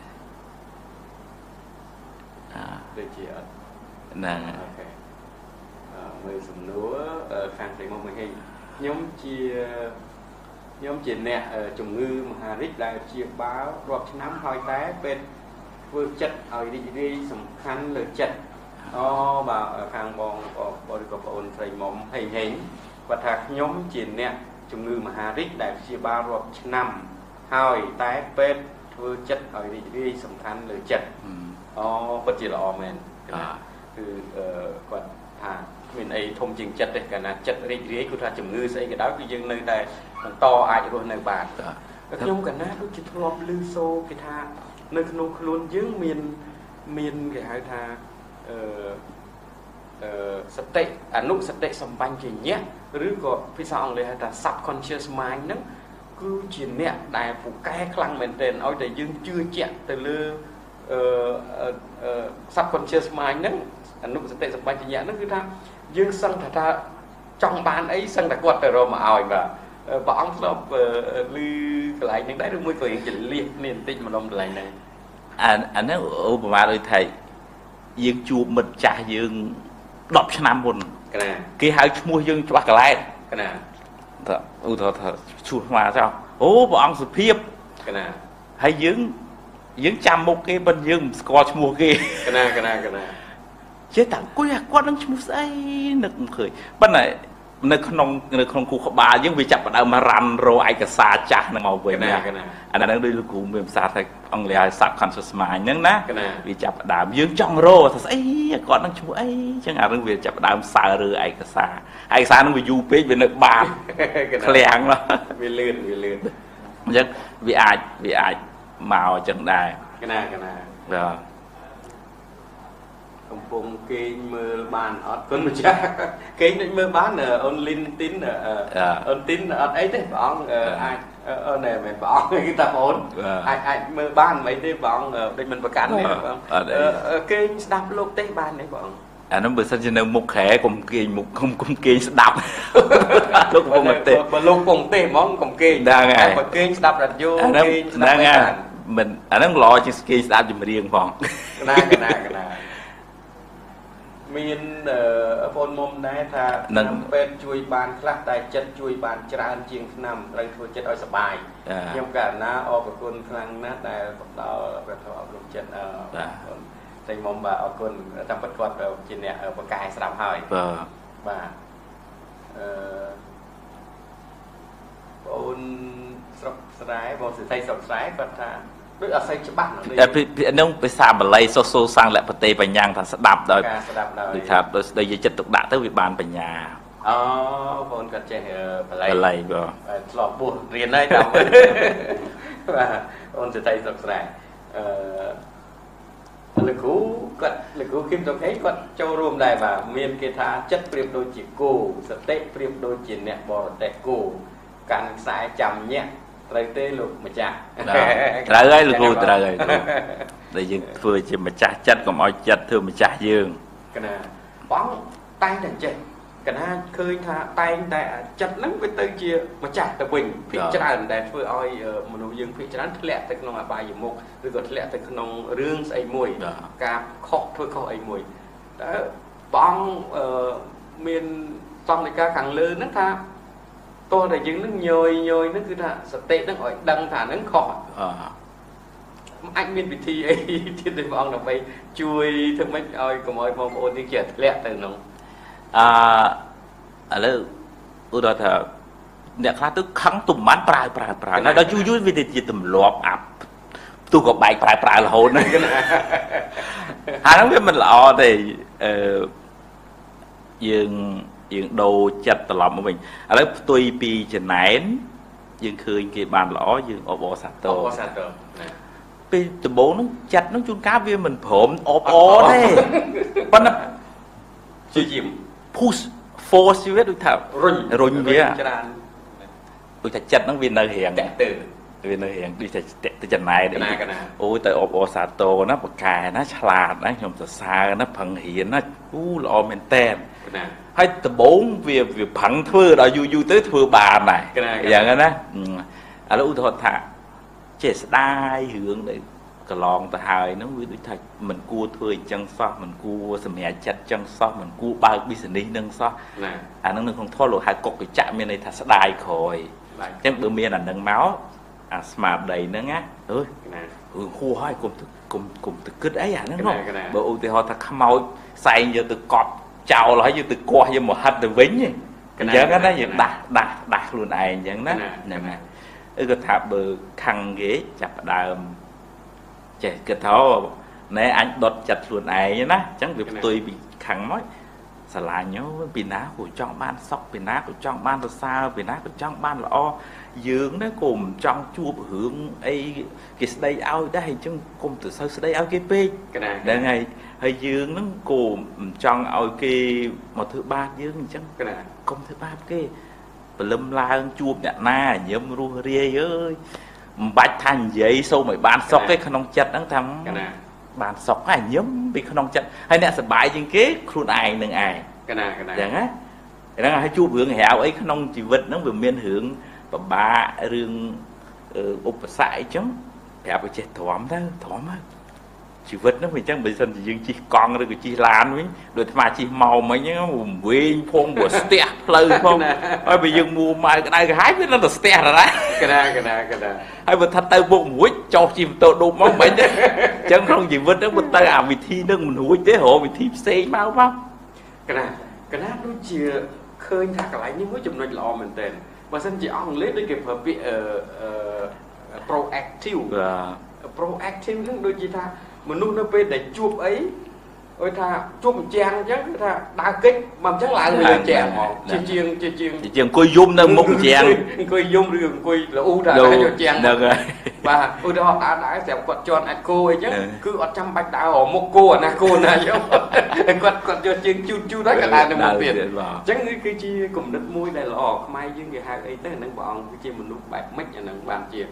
អាដូចជាអត់ហ្នឹងអូខេអឺមើលសំណួរខាងផ្ទៃមកមើលឲ្យខ្ញុំជាខ្ញុំជាអ្នកជំងឺមហារីកដែលជាបាល់រាប់ឆ្នាំហើយតែពេទ្យធ្វើចិត្តឲ្យរីករាយសំខាន់លើចិត្តអូបាទខាងបងបរិក៏បងអូនស្រីមុំហេងហេងគាត់ថាខ្ញុំជាអ្នកជំងឺមហារីកដែលព្យាបាលរាប់ឆ្នាំហើយតែពេទ្យធ្វើចិត្តឲ្យរីករាយសំខាន់លើចិត្តអូពិតជាល្អមែនគឺគាត់ថាមានអីធំជាងចិត្តទេកាលណាចិត្តរីករាយគឺថាជំងឺស្អីក៏ដោយគឺយើងនៅតែបន្តអាចរស់នៅបានខ្ញុំកាលណាដូចជាធ្លាប់ឮសូរគេថានៅក្នុងខ្លួនយើងមានមានគេហៅថាអឺអឺសតិអនុសតិសម្បញ្ញៈឬក៏ភាសាអង់គ្លេសហៅថា subconscious mind ហ្នឹងគឺជាអ្នកដែលពូកែខ្លាំងមែនទែនឲ្យតែយើងជឿជាក់ទៅលើអឺ subconscious mind ហ្នឹងអនុសតិសម្បញ្ញៈហ្នឹងគឺថាយើងសឹងថាថាចង់បានអីសឹងតែគាត់ទៅរកមកឲ្យបាទព្រះអង្គធ្លាប់ឮកន្លែងហ្នឹងដែរឬមួយក៏រៀងចលៀសគ្នាបន្តិចម្ដុំកន្លែងហ្នឹងអាអាហ្នឹងឧបមាដូចថាយើងជួបមិត្តចាស់យើងដប់ឆ្នាំមុនកណាគេហៅឈ្មោះយើងច្បាស់កន្លែងកណាថាឧទាហរណ៍ថាឈ្មោះមកចោះអូព្រះអង្គសុភាពកណាហើយយើងយើងចាំមុខគេប៉ុន្តែយើងមិនស្គាល់ឈ្មោះគេកណាកណាកណាចេះតែអង្គុយគាត់នឹងឈ្មោះស្អីនឹកមិនឃើញប៉ុន្តែនៅក្នុងនៅក្នុងគូក្បាលយើងវាចាប់ផ្ដើមមករ៉ាន់រោឯកសារចាស់ហ្នឹងមកវិញណាអាហ្នឹងដូចលោកគ្រូមានភាសាថាអង់គ្លេស subconscious mind ហ្នឹងណាវាចាប់ផ្ដើមយើងចង់រោថាស្អីគាត់នឹងឈ្មោះអីអញ្ចឹងអាហ្នឹងវាចាប់ផ្ដើមសើរើឯកសារឯកសារហ្នឹងវាយូរពេកវានៅបាតឃ្លាំងវាលឿនវាលឿន giấc vì ai vì ai màu chẳng đài cái nào cái nào rồi công pung kinh mưa bàn ọt con mà cha kinh định mưa bán ở on linh tín ở on tín ở ấy thế bọn ai ở này mình bọn cái ta ổn ai ai mưa bán mấy thế bọn đây mình bạc cắn này bọn kinh đạp lục tế bàn này bọn à nó bữa sau cho nên một khẽ cùng kinh một không cùng kinh đạp lúc không mà tê lúc cùng tê món cùng kinh đang ngày kinh đạp đặt vô kinh đang ngày mình anh đang lo cho kinh đạp giùm riêng phòng cái này cái này cái này miền ở phôn mồm này thà nằm bên chui bàn khác tại chân chui bàn tràn chiêng nằm rồi thôi chết ơi sập bài nhưng cả na ở cái con khang nát này đó về thọ lục chân ở thành mồm bà ở con trong bất quật ở trên này ở bậc cài sập hơi và ôn sập sái bò sấy sập sái và thàដូចអត់ស្អីច្បាស់ហ្នឹងនឹងភាសាបាលីសូសូសាំងលពតេបញ្ញាងថាស្ដាប់ដោយដូចថាដោយស្ដីយកចិត្តទុកដាក់ទៅវាបានបញ្ញាអូបងគាត់ចេះបាលីបាលីបាទឆ្លងពោះរៀនហើយតាមបាទអូនសិទ្ធិសុខស្រាយអឺលោកគ្រូគាត់លោកគ្រូគឹមតុកអីគាត់ចូលរួមដែរបាទមានគេថាចិត្តប្រៀបដូចជាគោសតិប្រៀបដូចជាអ្នកបរទេសគោកាន់ខ្សែចាំញាក់ត្រូវទេលោកម្ចាស់ត្រូវហើយលោកគ្រូត្រូវហើយដែលយើងធ្វើជាម្ចាស់ចិត្តកុំឲ្យចិត្តធ្វើម្ចាស់យើងកណាបងតែងតែចេះកណាឃើញថាតែងតែចិត្តហ្នឹងវាទៅជាម្ចាស់ទៅវិញភាគច្រើនដែលធ្វើឲ្យមនុស្សយើងភាគច្រើនធ្លាក់ទៅក្នុងអបាយមុខឬក៏ធ្លាក់ទៅក្នុងរឿងស្អីមួយការខុសធ្វើខុសអីមួយតើបងមានសំណេរខាងលើហ្នឹងថាតោះតែយើងនឹងញយញយហ្នឹងគឺថាសតិហ្នឹងឲ្យដឹងថាហ្នឹងខុសអាចមានវិធីអីទៀតទេបងដើម្បីជួយធ្វើម៉េចឲ្យកុំឲ្យបងប្អូននេះចេះធ្លាក់ទៅក្នុងអឺឥឡូវឧទាហរណ៍ថាអ្នកខ្លះទៅខឹងទំបានប្រើប្រើប្រើដល់យូរយូរវាទៅជាទម្លាប់អាប់ទូក៏បែកប្រើប្រើរហូតហ្នឹងហើយហ្នឹងវាមិនល្អទេអឺយើងយើងដូរចិត្តត្រឡប់មកវិញឥឡូវផ្ទុយពីចំណែនយើងឃើញគេបានល្អយើងអបអរសាទរអបអរសាទរពេលដំបូងហ្នឹងចិត្តហ្នឹងជួនកាលវាមិនព្រមអបអរទេប៉ុន្តែជាយម push force វាដូចថារុញរុញវាច្រើនដូចថាចិត្តហ្នឹងវានៅរៀងតែទៅវានៅរៀងដូចថាទៅចំណែនអូយទៅអបអរសាទរណាបកកែណាឆ្លាតណាខ្ញុំសរសើរណាប្រឹងរៀនណាអូល្អមែនតើណាហើយដំបូងវាវាប្រឹងធ្វើដល់យូរយូរទៅធ្វើបានដែរយ៉ាងហ្នឹងណាឥឡូវឧទាហរណ៍ថាចេះស្ដាយរឿងដែលកន្លងទៅហើយហ្នឹងវាដូចថាមិនគួរធ្វើអញ្ចឹងសោះមិនគួរសម្រាប់ចិត្តអញ្ចឹងសោះមិនគួរបើក business ហ្នឹងសោះអាហ្នឹងនៅក្នុងធម៌លោកហៅកុកកញ្ចក់មានន័យថាស្ដាយក្រោយអញ្ចឹងបើមានអាហ្នឹងមកអាស្មារតីហ្នឹងណាអើយរឿងហួរហើយកុំកុំកុំទៅគិតអីអាហ្នឹងបើឧទាហរណ៍ថាខ្មោចសែងយកទៅកប់ចោលហើយយើងទៅគាស់យើងមកហិតទៅវិញអញ្ចឹងណាយើងដាស់ដាស់ដាស់ខ្លួនឯងអញ្ចឹងណាហ្នឹងហើយអឺគាត់ថាបើខឹងគេចាប់ផ្ដើមចេះគិតថាណែអញដុតចិត្តខ្លួនឯងណាអញ្ចឹងវាផ្ទុយពីខឹងមកស្រឡាញ់ពីណាក៏ចង់បានសុខពីណាក៏ចង់បានសរសើរពីណាក៏ចង់បានល្អយើងណាក៏មិនចង់ជួបរឿងអីគេស្ដីឲ្យដែរអញ្ចឹងគុំទៅសូវស្ដីឲ្យគេពេកហ្នឹងហើយហើយយើងហ្នឹងក៏មិនចង់ឲ្យគេមកធ្វើបាបយើងអញ្ចឹងគុំធ្វើបាបគេព្រលឹមឡើងជួបអ្នកណាញឹមរស់រាយអើយមិនបាច់ថានិយាយសូមឲ្យបានសុខទេក្នុងចិត្តហ្នឹងថាបានសុខហើយញឹមពីក្នុងចិត្តហើយអ្នកសប្បាយជាងគេខ្លួនឯងនឹងឯងកណាកណាអញ្ចឹងណាហ្នឹងហើយជួបរឿងរាវអីក្នុងជីវិតហ្នឹងវាមានរឿងពិបាករឿងឧបសគ្គអីចឹងប្រាប់ឲ្យចេះទ្រាំទៅទ្រាំទៅជីវិតហ្នឹងវាអញ្ចឹងបើមិនយើងជិះកង់ឬក៏ជិះឡានវិញដូចអាជិះមកមិញហ្នឹងវិញផងព្រោះស្ទះផ្លូវផងហើយបើយើងមួម៉ៅក្តៅក្រហាយវានៅតែស្ទះរ៉ាកណាកណាកណាហើយបើថាទៅពុកមួយចោលជិះម៉ូតូដុបមកមិញអញ្ចឹងក្នុងជីវិតហ្នឹងបើទៅអាវិធីហ្នឹងមិនរួចទេរកវិធីផ្សេងមកមកកណាកណាដូចជាឃើញថាកន្លែងនេះមួយចំណុចល្អមែនទែនបើសិនជាអង់គ្លេសដូចគេប្រើពាក្យ proactive proactive ហ្នឹងដូចជាថាមនុស្សនៅពេលដែលជួបអី ôi tha chụp chàng chứ tha đá kích mà chắc là người chàng mà chiên chiên chiên chiên chiên cùi zoom nâng mông chàng cùi zoom đường cùi là u ra cho chàng được rồi và ôi đó đã đã sẽ quật tròn anh cô ấy chứ cứ ở trăm bạch đá ở một cô ở na cô này chứ quật quật cho chiên chu chu đó cả đàn được một tiền chắc người cái chi cùng đất mũi này là ở mai dương cái hai ấy tới nâng bọn cái chi mình lúc bạch mấy nhà nâng bàn chia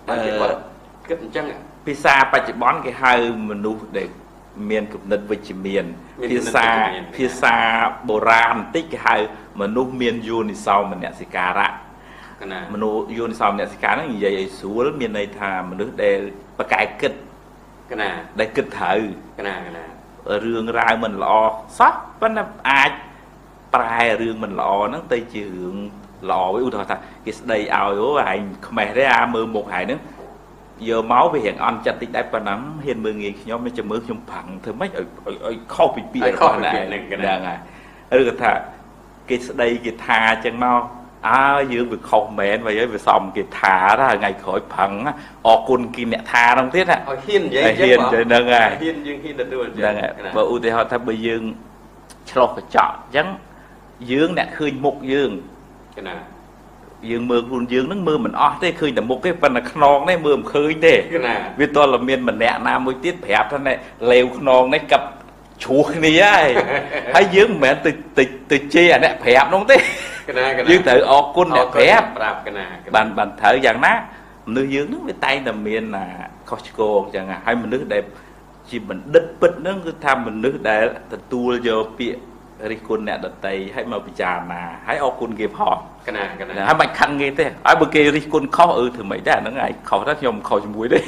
kết chân pizza bạch chỉ bón cái hai mình lúc để miền cục nứt với chỉ miền pizza pizza bồ ran tích cái hai mình lúc miền yun sau mình nhận xì cà rạ mình lúc yun sau mình nhận xì cà nó như vậy xuống miền này thà mình lúc để bạc cải kịch cái này để kịch thử cái này cái này rương ra mình lo sắp vẫn là ai prai rương mình lo nó tây trường lò với u thọ thà cái đây ao yếu hành mẹ đấy à mưa một hải nữa giờ máu về hiện ăn chặt tích đại phần nắm hiện mười nghìn nhóm mới chấm mướn trong phẳng thứ mấy ở ở kho bị bị kho này cái này này ừ thà cái đây cái thà chân mau à dương việc kho mền và với việc xong cái thà ra ngày khỏi phẳng ở côn kim mẹ thà trong tiết à hiên vậy hiên chơi nâng à hiên dương hiên là tôi và ưu tiên họ thà bây dương cho phải chọn chẳng dương nè khơi một dương cái này dương mưa luôn dương nó mưa mình o thế khơi là một cái phần là non đấy mưa khơi thế vì tôi là miền mình nẹt nam mới tiết phép thế này lều non đấy cặp chuột này ấy hay dương mẹ từ từ từ chi à nè phép đúng thế dương tự o côn nè phép bàn bàn thở dạng ná nước dương nó với tay là miền là Costco chẳng hạn hay mình nước đẹp chỉ mình đất bứt nó cứ tham mình nước để tu vô bịa ri côn nè đặt tay hay mà bị trà mà hay o côn kịp họ cái này cái này hay mạnh khăn nghe thế ai bữa kia ri côn khó ừ thử mấy đàn nó ngày khó rất nhom khó muối đấy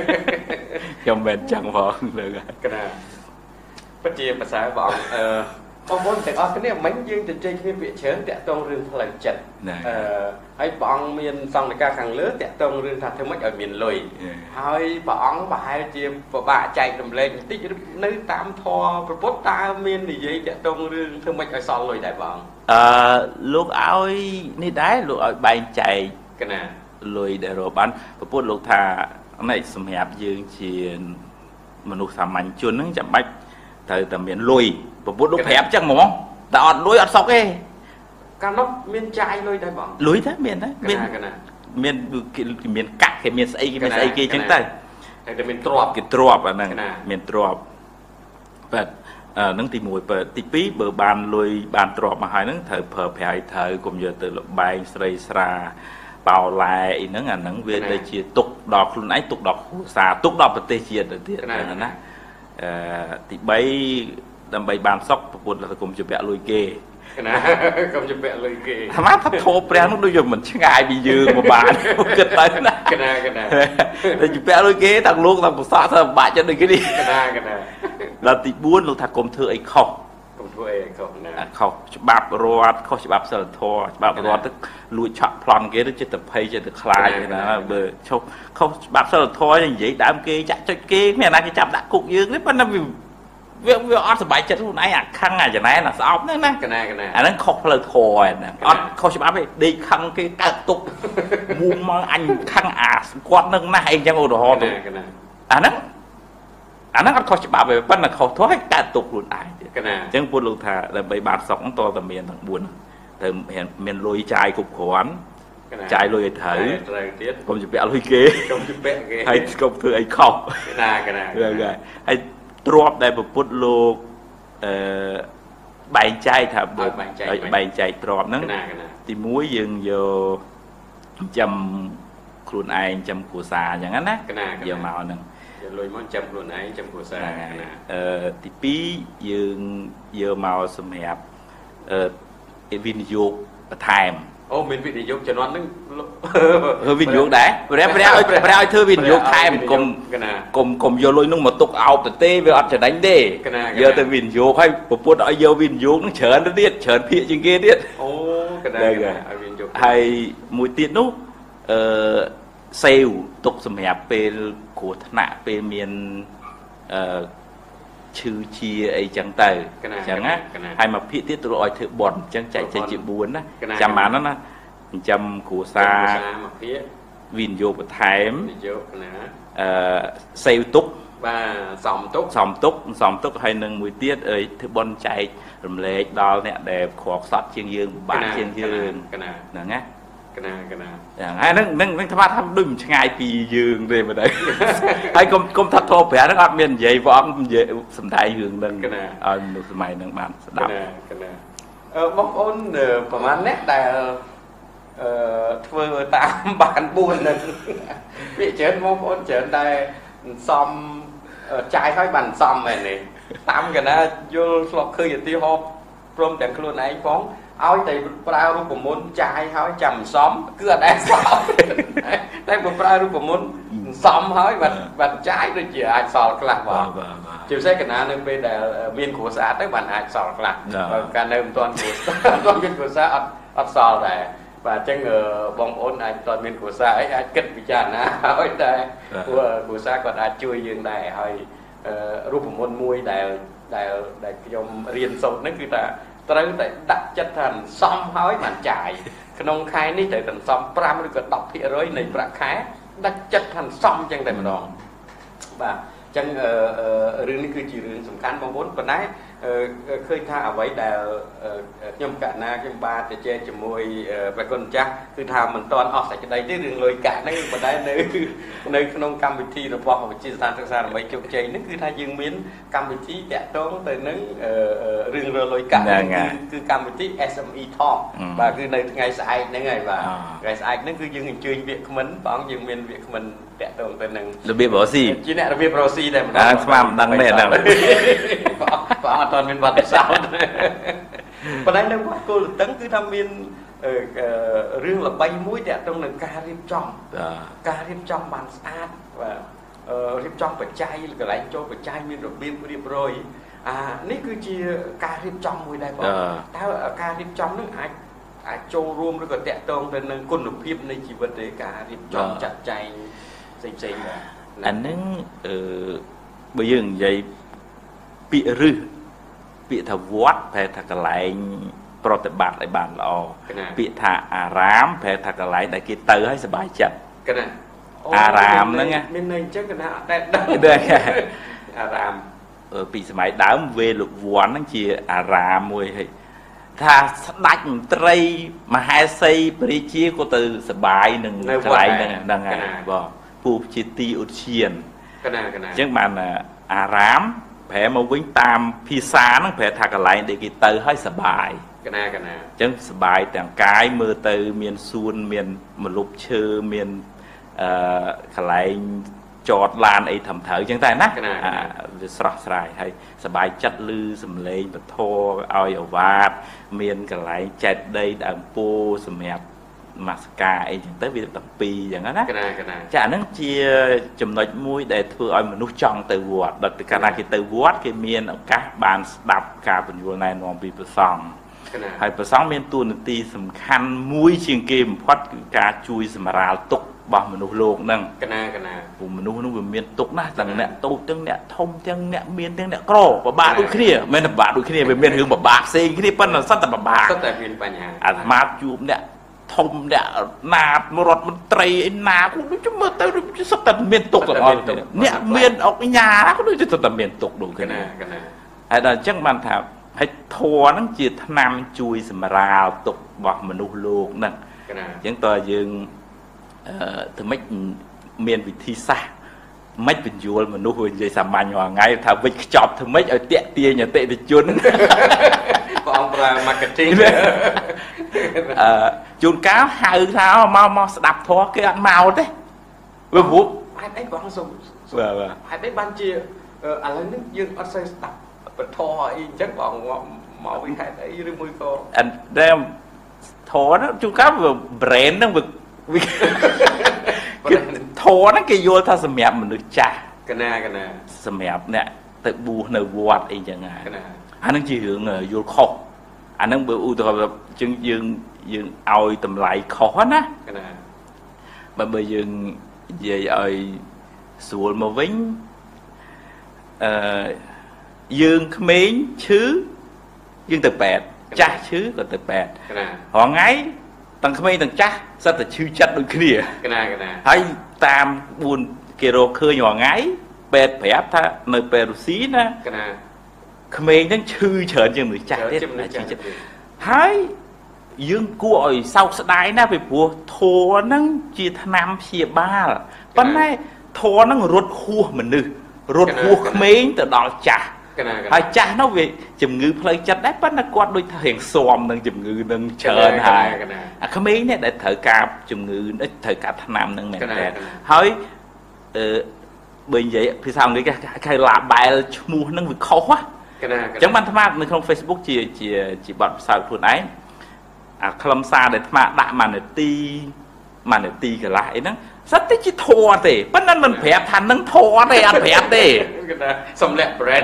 nhom bền chẳng vợ được cái này bất chiภาษาบอกเอ่อបងប្អូនទាំងអស់គ្នាមិញយើងទៅជែកគ្នាពាក្យច្រើនតាក់ទងរឿងផ្លូវចិត្តអឺហើយព្រះអង្គមានសង្ឃនិកាខាងលើតាក់ទងរឿងថាធ្វើម៉េចឲ្យមានលុយហើយព្រះអង្គប្រហែលជាពិបាកចែករំលែកបន្តិចនៅតាមធម៌ព្រះពុទ្ធតើមាននិយាយតាក់ទងរឿងធ្វើម៉េចឲ្យសល់លុយដែរបងអឺលោកឲ្យនេះដែរលោកឲ្យបែងចែកកណាលុយដែលរកបានព្រះពុទ្ធលោកថានេះសម្រាប់យើងជាមនុស្សសាមញ្ញជនហ្នឹងចាំបាច់ត្រូវតែមានលុយប្រពុតលោកប្រាប់ចឹងហ្មងតែអត់លុយអត់សុកទេកាលនោះមានចាយលុយដែរបងលុយទេមានទេមានមានមានកាក់គេមានស្អីគេមានស្អីគេចឹងទៅតែមានទ្រពគេទ្រពអាហ្នឹងមានទ្រពបាទអាហ្នឹងទីមួយបើទីពីរបើបានលុយបានទ្រពមកហើយហ្នឹងត្រូវប្រើប្រាស់ឲ្យត្រូវកុំយកទៅលបែងស្រីស្រាបោឡែអីហ្នឹងអាហ្នឹងវាដូចជាទុកដល់ខ្លួនឯងទុកដល់គ្រួសារទុកដល់ប្រទេសជាតិទៅទៀតហ្នឹងណាអឺទីបីដើម្បីបានសុខប្រពន្ធលោកគុំជពាក់លុយគេណាគុំជពាក់លុយគេអាម៉ាថាធោព្រះនោះដូចមិនឆ្ងាយពីយើងមកបានគិតទៅណាកណាកណាតែជពាក់លុយគេទាំងលោកទាំងប្រសាធ្វើបាក់ចិត្តដូចគេនេះកណាកណាដល់ទីបួនលោកថាគុំធ្វើអីខុសគុំធ្វើអីខុសណាខុសច្បាប់រដ្ឋខុសច្បាប់សិលធម៌ច្បាប់រដ្ឋទឹកលួចឆក់ប្លន់គេទៅចិត្តភ័យចិត្តខ្លាចណាបើឈប់ខុសច្បាប់សិលធម៌និយាយដើមគេចាក់ចុចគេមានអាណាគេចាប់ដាក់គុកយើងនេះប៉ុន្តែវាវាអត់សុបាយចិត្តខ្លួនឯងអាខឹងអាចំណែនអាស្អប់ហ្នឹងណាកណាកណាអាហ្នឹងខុសផ្លូវធម៌ហ្នឹងអត់ខុសច្បាប់ទេដេកខឹងគេកើតទុកមុំមកអញខឹងអាគាត់នឹងណាស់អីចឹងឧទាហរណ៍ទៅអាហ្នឹងអាហ្នឹងអត់ខុសច្បាប់ទេប៉ុន្តែខុសធម៌ឲ្យកើតទុកខ្លួនឯងទៀតកណាអញ្ចឹងពុទ្ធលោកថាដើម្បីបានសុខហ្នឹងតើតែមានទាំងបួនទៅមានលុយចាយគ្រប់គ្រាន់ចាយលុយឲ្យត្រូវត្រូវទៀតកុំជពាក់លុយគេកុំជពាក់គេហើយកុំធ្វើអីខុសកណាកណាហើយទ្របដែលពុទ្ធលោកអឺបែងចែកថាបែងចែកទ្របហ្នឹងទីមួយយើងយកចាំខ្លួនឯងចាំគ្រួសារអញ្ចឹងណាយកមកហ្នឹងយកលុយមកចាំខ្លួនឯងចាំគ្រួសារណាអឺទីពីរយើងយកមកសម្រាប់អឺវិនិយោគបន្ថែមអូមានវិនិយោគជំនាន់ហ្នឹងធ្វើវិនិយោគដែរព្រះព្រះឲ្យព្រះឲ្យធ្វើវិនិយោគថែមកុំកុំកុំយកលុយនោះមកទុកអោបទៅទេវាអត់ចំណេញទេយកទៅវិនិយោគឲ្យប្រពុតឲ្យយកវិនិយោគហ្នឹងច្រើនទៅទៀតច្រើនភាគជាងគេទៀតអូកណ្ដាលឲ្យវិនិយោគហើយមួយទៀតនោះអឺសេវទុកសម្រាប់ពេលគ្រោះថ្នាក់ពេលមានអឺឈឺជាអីចឹងទៅអញ្ចឹងណាហើយមកភាគទៀតត្រូវឲ្យធ្វើបន់អញ្ចឹងចែកចេញជាបួនណាចាំបានណាចិញ្ចឹមគ្រួសារមកភាគវិនិយោគបន្ថែមវិនិយោគណាអឺសេវទុក và sòng túc sòng túc sòng túc hay nâng mùi tiết ơi thứ bon chạy rầm lệ đo nè đẹp khóc sọt chiên dương bạn chiên dương nè nghe cái này cái này hay nâng nâng nâng tham tham đừng ngay pì dương đây mà đấy hay công công thật thô bẻ nó ngọt miền vậy võ vậy sầm thái dương nâng cái này ờ nụ mày nâng bạn cái này cái này ờ bóng ôn phần ăn nét là thưa tám bạn buồn nè bị chết bóng ôn chết đây xong trái khói bàn xong này này tám cái đó vô lọc khơi tiêu hộp rôm đèn luôn này phóng áo thì prao rút của môn trái hỏi chầm xóm cứ ở đây xóm đây một prao rút của môn xóm hỏi và và trái rồi chỉ ai sò là vào chiều xe cái nào nên bây giờ miền của xã tới bạn ai sò là và cả nơi toàn của toàn miền của xã ở sò này và chân ở bóng ôn ai toàn miền của xã ấy ai kết bị chán á hỏi đây của của xã còn ai chui dương này hỏi rút của môn muối đại đại đại trong riêng sâu nó cứ ta tới tại đặt chất thành xong hỏi mà chạy nông khai ní tại thành xong pram rồi đọc thì rồi này bạc khá đặt chất thành xong chân tại mà đòn và chân riêng này cứ chỉ riêng sủng khán mong muốn còn đấy khơi tha vậy là nhom cả na cái ba để che chùm môi và con chắc cứ tha mình toàn ở tại đây chứ riêng lôi cả đấy mà đấy nơi nơi nông cam vị thi rồi bỏ vào chia san thực ra là mấy chục chơi nó cứ tha dương miến cam vị thi tẹt trốn từ nó riêng rồi lôi cả cứ cam vị thi ét em e talk và cứ nơi ngày sai đến ngày và ngày sai nó cứ dương hình chơi việc mình bóng dương miến việc mình tẹt trốn từ nâng được biết bỏ gì chỉ là việc bỏ gì đây mà đang đăng này đăng và toàn miền Bắc sao và đây đang cô tấn cứ tham miên riêng là bay muối đẹp trong nền ca riêng trong ca riêng trong bàn sát và riêng trong phải chay cái lại cho phải chay miên rồi biên điệp rồi à ní cứ chia ca riêng trong mùi đây bỏ tao ở ca riêng trong nước ai ai châu rôm rồi còn tẹt tông bên nền côn lục phim này chỉ vấn đề ca riêng trong chặt chay xinh xinh anh nâng bây giờ vậy bị rư bị thà vót phải thà cái lại pro tập bát lại bàn lò bị thà à rám phải thà cái lại đại kia từ hay sờ bài chậm cái này à rám nữa nghe bên này chắc cái nào đây đây à rám ở bị sờ bài đá về lục vót nó chỉ à rám mùi hay thà đạch tray mà hai xây bri chia của từ sờ bài đừng cái lại đừng đừng ngày bỏ phù chi ti út chiên cái này cái này chứ bạn là à rám phải mà vĩnh tam phi xa nó phải thà cái lại để cái từ hơi sờ bài cái này cái này chứ sờ bàiទាំងcái mưa từ miền xuân miền một lúc chơi miền cái lại chọt lan ấy thầm thở chẳng tay nát à sọt sài hay sờ bài chất lư sầm lên và thô ao ở vạt miền cái lại chạy đây đằng po sầm mẹp mascara ấy chẳng tới vì tập pi chẳng đó chả nó chia chùm nói mũi để thưa ai mà nút trong từ vót đặt từ cái này cái từ vót cái miền ở các bàn đập cả phần vô này nó bị bờ sòng hay bờ sòng miền tuôn tì sầm khăn mũi chiên kim phát cả chui sầm rào tục bằng mình nút lộn nâng cái này cái này vùng mình nút nó vừa miền tục na rằng nè tu tiếng nè thông tiếng nè miền tiếng nè cỏ và ba đôi kia mình là ba đôi kia về miền hướng mà bạc xì cái đi phân là sắt là bạc sắt là miền Bắc Hà à mát chụp nè thông nè nạp một rọt một tray nạp cũng chúng mơ tới chúng sắp tận miền tục rồi nè miền ở cái nhà cũng được cho tận miền tục đủ cái này cái này hay là chắc bạn thảo hay thua nó chỉ tham chui mà rào tục bọc mà nụ luộc nè chúng tôi dừng từ mấy miền vị thi xa mấy bình dùa mà nụ hồi dây sàm màn hòa ngay thảo vịt chọp từ mấy ở tiện tia nhà tệ thì chuôn còn là marketing chuôn cáo hai thao mau mau đập thoa cái ăn màu thế vừa vũ hai đấy quăng dùng và hai đấy ban chia à lấy nước dương ở xây đập bật thoa in chắc còn màu với hai đấy với mùi co anh đem thoa nó chuôn cáo vừa brand nó vừa thoa nó cái vô tha sầm mẹp mình được trả cái này cái này sầm mẹp nè tự bù nở vót ấy chẳng hạn anh đang chỉ hướng ở vô khô anh đang bữa u tôi chân dương dương oi tầm lại khó ná mà bây giờ về ơi sủa mà vĩnh dương miếng chứ dương từ bẹt cha chứ còn từ bẹt họ ngay tăng khmer tăng cha sao từ chư chặt đôi kia hay tam buồn kêu khơi nhỏ ngay ពេទ្យប្រាប់ថានៅពេលរុស្ស៊ីណាក្មេងហ្នឹងឈឺច្រើនជាងមនុស្សចាស់ទៀតហើយយើងគួរឲ្យសោកស្ដាយណាពីព្រោះធัวហ្នឹងជាថ្នាំព្យាបាលប៉ុន្តែធัวហ្នឹងរត់ហួសមនុស្សរត់ហួសក្មេងទៅដល់ចាស់ហើយចាស់នោះវាជំងឺផ្លូវចិត្តដែរប៉ុន្តែគាត់ដូចថារៀងស៊ាំនឹងជំងឺនឹងច្រើនហើយអាក្មេងនេះដែលត្រូវការជំងឺត្រូវការថ្នាំនឹងមែនតើហើយអឺបើនិយាយភាសាអង់គ្លេសគេ label ឈ្មោះនឹងវាខុសណាអញ្ចឹងបានអាត្មានៅក្នុង Facebook ជាជាជាបទពិសោធន៍ខ្លួនឯងអាខ្លឹមសារដែលអាត្មាដាក់មួយនាទីមួយនាទីកន្លះអីហ្នឹងសិតតែជាធัวទេប៉ុន្តែមិនប្រាប់ថានឹងធัวទេអត់ប្រាប់ទេគេថាសំលាក់ brand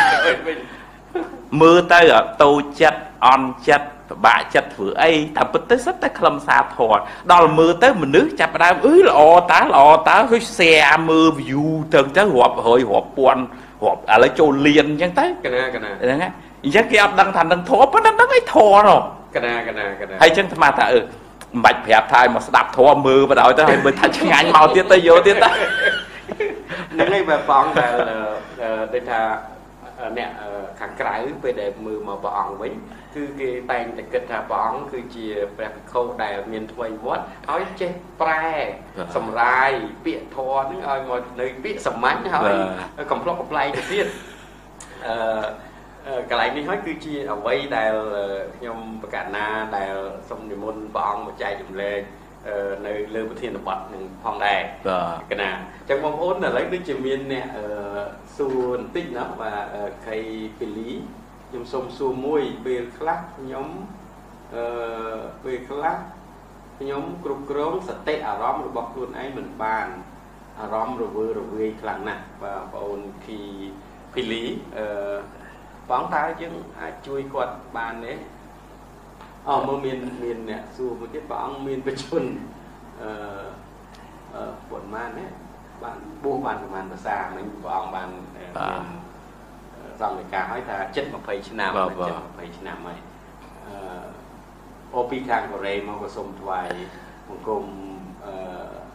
មើលទៅតូចចិត្តអន់ចិត្តពិបាកចិត្តធ្វើអីតែពិតទៅសិតតែខ្លឹមសារធัวដល់មើលទៅមនុស្សចាប់ផ្ដើមអឺល្អតើល្អតើគឺ share មើល view ទៅទៅរាប់រយរាប់ពាន់រាប់ឥឡូវចូលលានអញ្ចឹងទៅកណាកណាហ្នឹងហ្នឹងអញ្ចឹងគេអត់ដឹងថានឹងធัวប៉ុន្តែដឹងអីធัวនោះកណាកណាកណាហើយអញ្ចឹងអាត្មាថាអឺមិនបាច់ប្រាប់ថាឲ្យមកស្ដាប់ធัวមើលបដ ாய் ទៅហើយមើលថាឆ្ងាញ់មកទៀតទៅយកទៀតទៅហ្នឹងឯងបើព្រះអង្គដែលដូចថាអ្នកខាងក្រៅពេលដែលមើលមកព្រះអង្គវិញគឺគេតែងតែគិតថាព្រះអង្គគឺជាព្រះភិក្ខុដែលមានថ្មីវត្តឲ្យចេះប្រែសម្រាយពាក្យធម៌ហ្នឹងឲ្យមកនៅពាក្យសាមញ្ញហើយកំប្លុកកំប្លែងទៅទៀតអឺកន្លែងនេះហើយគឺជាអ្វីដែលខ្ញុំប្រកាសណាដែលសូមនិមន្តព្រះអង្គមកចែកចម្លែកនៅលើប្រធានបទនឹងផងដែរបាទកណាអញ្ចឹងបងប្អូនឥឡូវដូចជាមានអ្នកសួរបន្តិចណាបាទខៃពីលីខ្ញុំសូមសួរមួយពេលខ្លះខ្ញុំអឺពេលខ្លះខ្ញុំគ្រប់គ្រងសតិអារម្មណ៍របស់ខ្លួនឯងមិនបានអារម្មណ៍រវើរវាយខ្លាំងណាស់បាទបងប្អូនគីពីលីអឺបងតើយើងអាចជួយគាត់បានទេអូមើលមានមានអ្នកសួរមួយទៀតព្រះអង្គមានបជនអឺអឺប៉ុន្មានណាបានបួសបានប្រហែលភាសាមិញព្រះអង្គបានមានសង្ឃិកាឲ្យថាជិតยี่สิบឆ្នាំជិតยี่สิบឆ្នាំហើយអឺអូពីខាងកូរ៉េមកក៏សូមថ្វាយបង្គំអឺ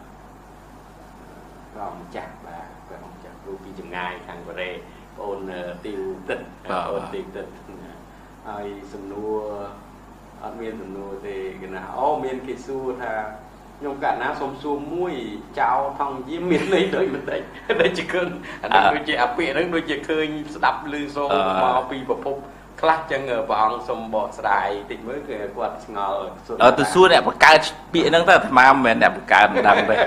ព្រះអង្គម្ចាស់បាទព្រះអង្គម្ចាស់គ្រូពីចម្ងាយខាងកូរ៉េបងអូនទីវទឹកបងអូនទីវទឹកហើយសំណួរអត់មានសំណួរទេគេណាអូមានគេសួរថាខ្ញុំកាលណាសូមសួរមួយចៅថងយាមមានន័យដូចមិនដេចដូចជាឃើញអានេះដូចជាអាពាកហ្នឹងដូចជាឃើញស្ដាប់ឮសូរមកពីប្រភពខ្លះចឹងព្រះអង្គសូមបកស្រាយតិចមើលគឺគាត់ឆ្ងល់អត់ទៅសួរអ្នកបង្កើតពាក្យហ្នឹងទៅអាត្មាមិនមែនអ្នកបង្កើតមិនដឹងទេ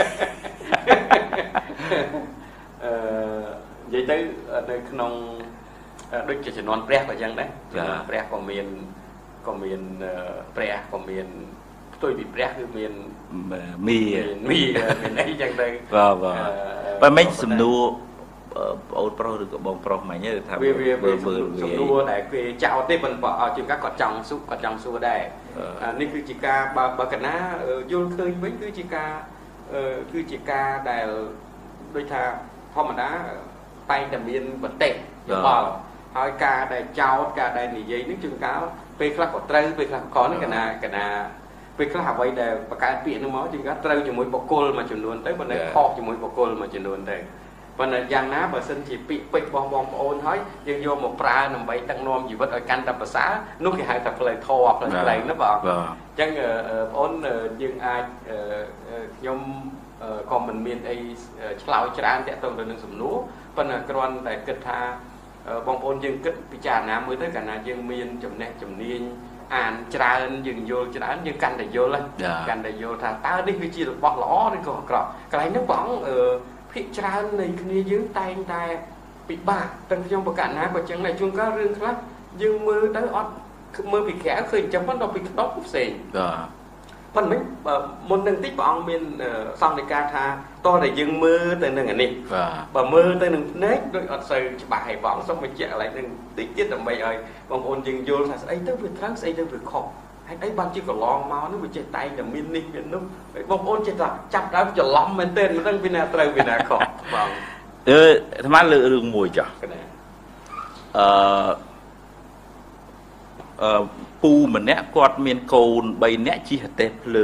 អឺនិយាយទៅនៅក្នុងដូចជាជំនាន់ព្រះក៏ចឹងដែរជំនាន់ព្រះក៏មានក៏មានព្រះក៏មានផ្ទុយពីព្រះគឺមានមីមីមានអីចឹងទៅបាទបាទបើមិនសំណួរបងអូនប្រុសឬក៏បងប្រុសមិញទេថាវាវាសំណួរដែលគេចោតទេប៉ុន្តែជាងកាគាត់ចង់សុខគាត់ចង់សួរដែរនេះគឺជាការបើបើកណាយល់ឃើញវិញគឺជាការគឺជាការដែលដូចថាធម្មតាតែងតែមានបតិយោបល់ហើយការដែលចោតការដែលនិយាយនេះជាងកាលពេលខ្លះក៏ត្រូវពេលខ្លះក៏នេះកណាកណាពេលខ្លះអ្វីដែលបង្កើតពាក្យនឹងមកជាងកាត្រូវជាមួយបុគ្គលមួយចំនួនទៅប៉ុន្តែខុសជាមួយបុគ្គលមួយចំនួនទៅប៉ុន្តែយ៉ាងណាបើសិនជាពាក្យពេចន៍របស់បងប្អូនហើយយើងយកមកប្រើដើម្បីដឹកនាំជីវិតឲ្យកាន់តែប្រសើរនោះគេហៅថាផ្លូវធម៌ផ្លូវផ្លូវណាបងអញ្ចឹងបងអូនយើងអាចខ្ញុំក៏មិនមានអីឆ្លើយច្រើនតាក់ទងទៅនឹងសំណួរប៉ុន្តែគ្រាន់តែគិតថាបងប្អូនយើងគិតពិចារណាមើលទៅកាលណាយើងមានចំណេះជំនាញអានច្រើនយើងយល់ច្រើនយើងកាន់តែយល់កាន់តែយល់ថាតើនេះវាជារបស់ល្អឬក៏អាក្រក់កន្លែងហ្នឹងបងភាគច្រើននៃគ្នាយើងតែងតែពិបាកទាំងខ្ញុំប្រកាសណាក៏ចឹងដែរជួនកាលរឿងខ្លះយើងមើលទៅអត់មើលពីក្រៅឃើញចឹងប៉ុន្តែពីក្តោបផ្សេងបាទប៉ុន្តែមុននឹងតិចព្រះអង្គមានសង្ឃដីកាថាតោះតែយើងមើលទៅនឹងអានេះបើមើលទៅនឹងភ្នែកដូចអត់សូវច្បាស់ហើយព្រះអង្គសូមបញ្ជាក់កន្លែងនឹងតិចទៀតដើម្បីឲ្យបងប្អូនយើងយល់ថាស្អីទៅវាត្រូវស្អីទៅវាខុសហើយអីបានជាកន្លងមកនោះវាចេះតែងតែមាននេះមាននោះហើយបងប្អូនចេះតែចាប់ដើមច្រឡំមែនទែនមិនដឹងពីណាត្រូវពីណាខុសបងអឺអាត្មាលើករឿងមួយចុះអឺអឺពូម្នាក់គាត់មានកូនបីនាក់ជិះហត្ថេភ្លើង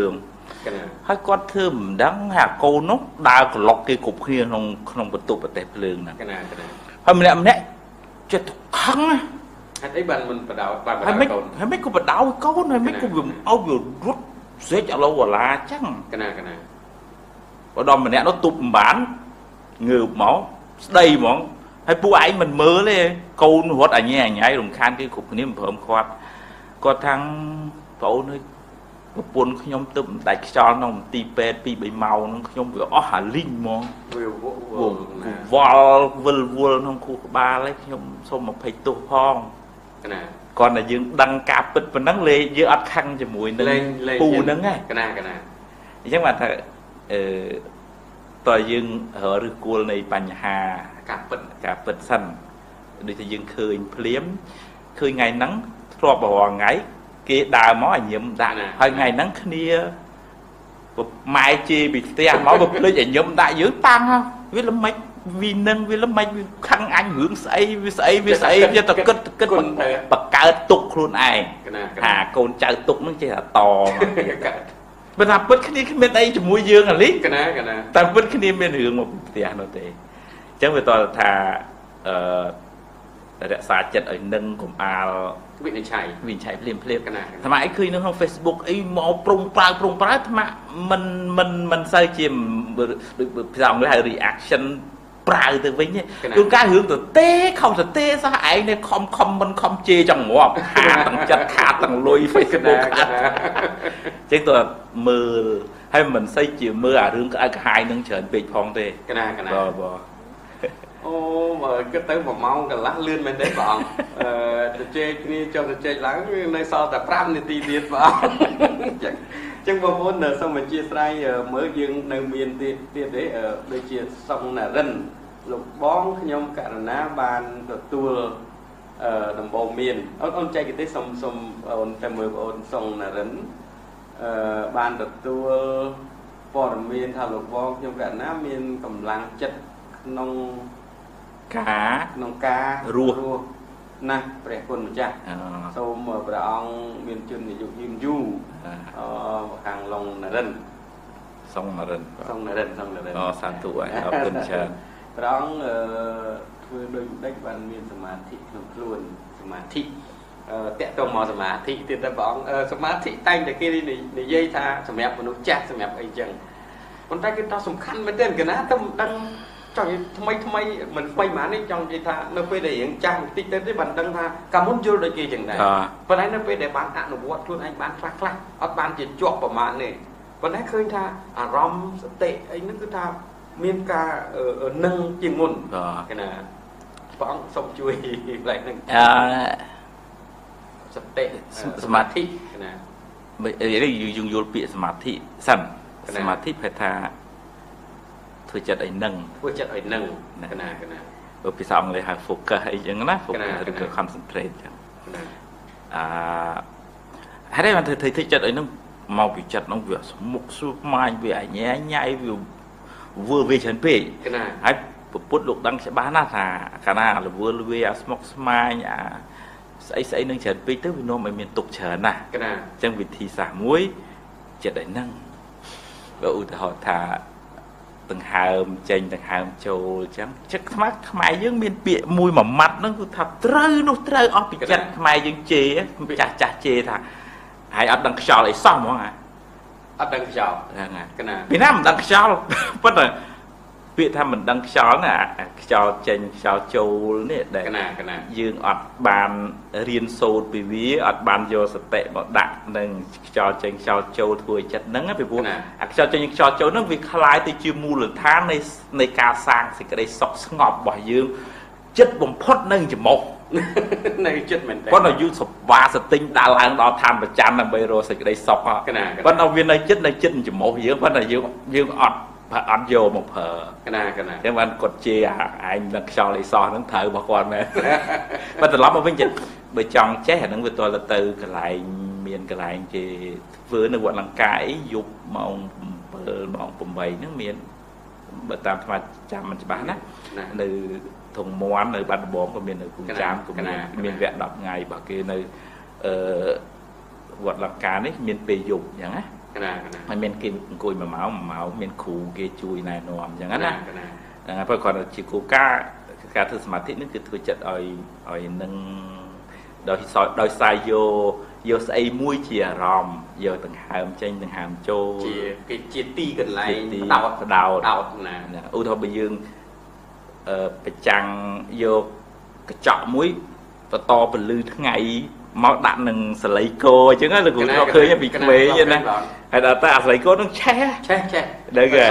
ហើយគាត់ធ្វើមិនដឹងហាកូននោះដើរក្លុកគេគ្រប់គ្នាក្នុងក្នុងបន្ទប់ប្រទេសភ្លើងហ្នឹងហើយម្នាក់ម្នាក់ចិត្តខឹងណាហេតុអីបានមិនបដោតបានបដោតកូនហើយមិនក៏បដោកូនហើយមិនក៏វាឲ្យវារត់សេចអាឡូអាឡាអញ្ចឹងកណាកណាបើដល់ម្នាក់នោះទប់មិនបានងើបមកស្ដីហ្មងហើយពួកឯងមិនមើលទេកូនរត់អញអញរំខានគេគ្រប់គ្នាមិនព្រមគាត់គាត់ថាងបងអូនអើយប្រពន្ធខ្ញុំទៅមិនដាច់ខ្យល់ក្នុងទីពេទ្យពីរបីម៉ោងហ្នឹងខ្ញុំវាអស់អាលីងហ្មងវាវល់វិលវល់ក្នុងខួរក្បាលហើយខ្ញុំសូមអភ័យទោសផងណាគាត់តែយើងដឹងការពិតប៉ុណ្ណឹងលេយើងអត់ខឹងជាមួយនឹងពូហ្នឹងហ៎កណាកណាអញ្ចឹងបានថាអឺតើយើងរឹសគល់នៃបញ្ហាការពិតការពិតសិនដូចថាយើងឃើញភ្លាមឃើញថ្ងៃហ្នឹងធ្លាប់រាល់ថ្ងៃគេដើរមកឲ្យញឹមដាក់ហើយថ្ងៃហ្នឹងគ្នាម៉ែជេរពីផ្ទះមកវាភ្លេចឲ្យញឹមដាក់យើងតាំងវាល្មិចវានឹងវាល្មិចវាខឹងអញរឿងស្អីវាស្អីវាស្អីវាទៅគិតគិតបកកើតទុកខ្លួនឯងថាកូនចៅទុកហ្នឹងចេះតែតមកបើថាពិតគ្នាគ្មានអីជាមួយយើងអាលីកណាកណាតែពិតគ្នាមានរឿងមកពីផ្ទះនោះទេអញ្ចឹងវាតើថាអឺរក្សាចិត្តឲ្យនឹងកុំអាលវិនិច្ឆ័យវិនិច្ឆ័យភ្លាមភ្លាមថ្មឯងឃើញនៅក្នុង Facebook អីមកប្រងប្រើប្រងប្រើថ្មមិនមិនមិនសូវជាដូចភាសាអង់គ្លេសហៅ reaction ប្រើទៅវិញជួនកាលរឿងទៅទេខំទៅទេសោះឯងនេះខំខំមិនខំជេរចង្ងាប់ខាតទាំងចិត្តខាតទាំងលុយ Facebook ខាតអញ្ចឹងទៅមើលហើយមិនសូវជាមើលអារឿងក្អៅក្រហាយនឹងច្រើនពេកផងទេកណាកណាបាទបាទអូបើគិតទៅមួយម៉ោងកន្លះលឿនមែនទេបងអឺទៅជែកគ្នាចុះទៅជែកឡើងនៅសល់តែប្រាំនាទីទៀតបងអញ្ចឹងអញ្ចឹងបងប្អូនសូមអធិស្ឋានមើលយើងនៅមានទៀតទៀតទេដូចជាសុងណារិនលោកបងខ្ញុំករណាបានទទួលអឺដំបូងមានអូនអូនចែកទេសុំសុំអូនតែមើលបងអូនសុងណារិនអឺបានទទួលព័ត៌មានថាលោកបងខ្ញុំករណាមានកម្លាំងចិត្តក្នុងការក្នុងការរស់ណាស់ព្រះគុណម្ចាស់សូមព្រះអង្គមានជន្មាយុយឺនយូរអឺខាងឡុងនរិនសុងនរិនសុងនរិនសុងនរិនអូសាធុអរគុណច្រើនព្រះអង្គអឺធ្វើដោយម្ដេចបានមានសមាធិក្នុងខ្លួនសមាធិអឺតកតមកសមាធិទៀតតែព្រះអង្គសមាធិតែងតែគេនិយាយថាសម្រាប់មនុស្សចាស់សម្រាប់អីចឹងប៉ុន្តែគឺតសំខាន់មែនទេកណាទៅមិនដឹងចង់ថ្មីថ្មីមិនថ្មីហ្មងនេះចង់និយាយថានៅពេលដែលរៀងចាស់បន្តិចទៅទេបានដឹងថាកាលមុនយល់ដូចគេចឹងដែរប៉ុន្តែនៅពេលដែលបានអនុវត្តខ្លួនឯងបានខ្លះខ្លះអត់បានជាជាប់ប្រមាណទេប៉ុន្តែឃើញថាអារម្មណ៍សតិអីហ្នឹងគឺថាមានការនឹងជាងមុនគេណាព្រះអង្គសូមជួយផ្លែកហ្នឹងអឺសតិសមាធិណាយើងយល់ពាក្យសមាធិសិនសមាធិប្រែថាធ្វើចិត្តឲ្យនឹងធ្វើចិត្តឲ្យនឹងកណាកណាបើភាសាអង់គ្លេសហៅ focus អីចឹងណា focus ឬក៏ concentrate ចឹងអឺហើយបានធ្វើធ្វើចិត្តឲ្យនឹងមកពីចិត្តនោះវាស្មុគស្មាញវាអញ្ញែញ៉ៃវាវើវាច្រើនពេកហើយពុទ្ធលោកដឹងច្បាស់ណាស់ថាកាលណារវល់វាស្មុគស្មាញអាស្អីស្អីនឹងច្រើនពេកទៅវានាំឲ្យមានទុកច្រើនណាស់កណាអញ្ចឹងវិធីសាស្ត្រមួយចិត្តឲ្យនឹងបើឧទាហរណ៍ថាដង្ហើមចេញដង្ហើមចូលអញ្ចឹងចិត្តខ្មែរខ្មែរយើងមានពាក្យមួយមួយម៉ាត់ហ្នឹងគឺថាត្រូវនោះត្រូវអស់ពីចិត្តខ្មែរយើងជេរចាស់ចាស់ជេរថាហើយអត់ដឹងខ្យល់អីសោះហ្មងហ่าអត់ដឹងខ្យល់ហ្នឹងហើយកណាពីណាមិនដឹងខ្យល់ប៉ុន្តែពាក្យថាមិនដឹងខ្យល់ណាខ្យល់ចេញខ្យល់ចូលនេះដែលកណាកណាយើងអត់បានរៀនសូត្រពីវាអត់បានយកសតិមកដាក់នឹងខ្យល់ចេញខ្យល់ចូលធ្វើចិត្តហ្នឹងពីព្រោះអាខ្យល់ចេញខ្យល់ចូលហ្នឹងវាคล้ายទៅជាមូលដ្ឋាននៃនៃការសាងសេចក្តីសុខស្ងប់របស់យើងចិត្តបំផុតនៅច្រមុះនៅចិត្តមែនទេប៉ុន្តែយើងសវាសទិញដាក់ឡើងដល់ឋានប្រចាំដើម្បីរកសេចក្តីសុខកណាប៉ុន្តែវានៅចិត្តនៅចិត្តច្រមុះយើងប៉ុន្តែយើងយើងអត់អត់យកមកប្រើកណាកណាចឹងបានគាត់ជេរឯងនឹងខ្យល់អីសោះហ្នឹងត្រូវរបស់គាត់មែនបើត្រឡប់មកវិញចិត្តបើចង់ចេះអាហ្នឹងវាតទៅទៅកន្លែងមានកន្លែងគេធ្វើនៅវត្តលង្កាអីយប់ម៉ោងbảyម៉ោងtámហ្នឹងមានបើតាមស្មារតីចាំមិនច្បាស់ណានៅធំមន់នៅបាត់ដំបងក៏មាននៅគូចាមក៏មានមានវគ្គដប់ថ្ងៃរបស់គេនៅអឺវត្តលង្កានេះមានពេលយប់អញ្ចឹងណាมันเป็นกินกุยมาเมาเมาเป็นครูเกจุยนายนอมอย่างนั้นนะเพราะก่อนจิกูก้าการทำสมาธินั่นคือถือจัดอ่อยอ่อยนั่งโดยโดยสายโยโยใส่มุ้ยเจียรอมโยต่างหามเจนต่างหามโจเจียเจียตีกันไรดาวดาวดาวนะอุทบยืงไปจังโยกระเจาะมุ้ยต่อต่อเป็นลือทั้งไงmáu đạn nừng sờ lấy cô chứ á là cũng cho khơi bị mê vậy nè hay là ta sờ lấy cô nó che che che đây kìa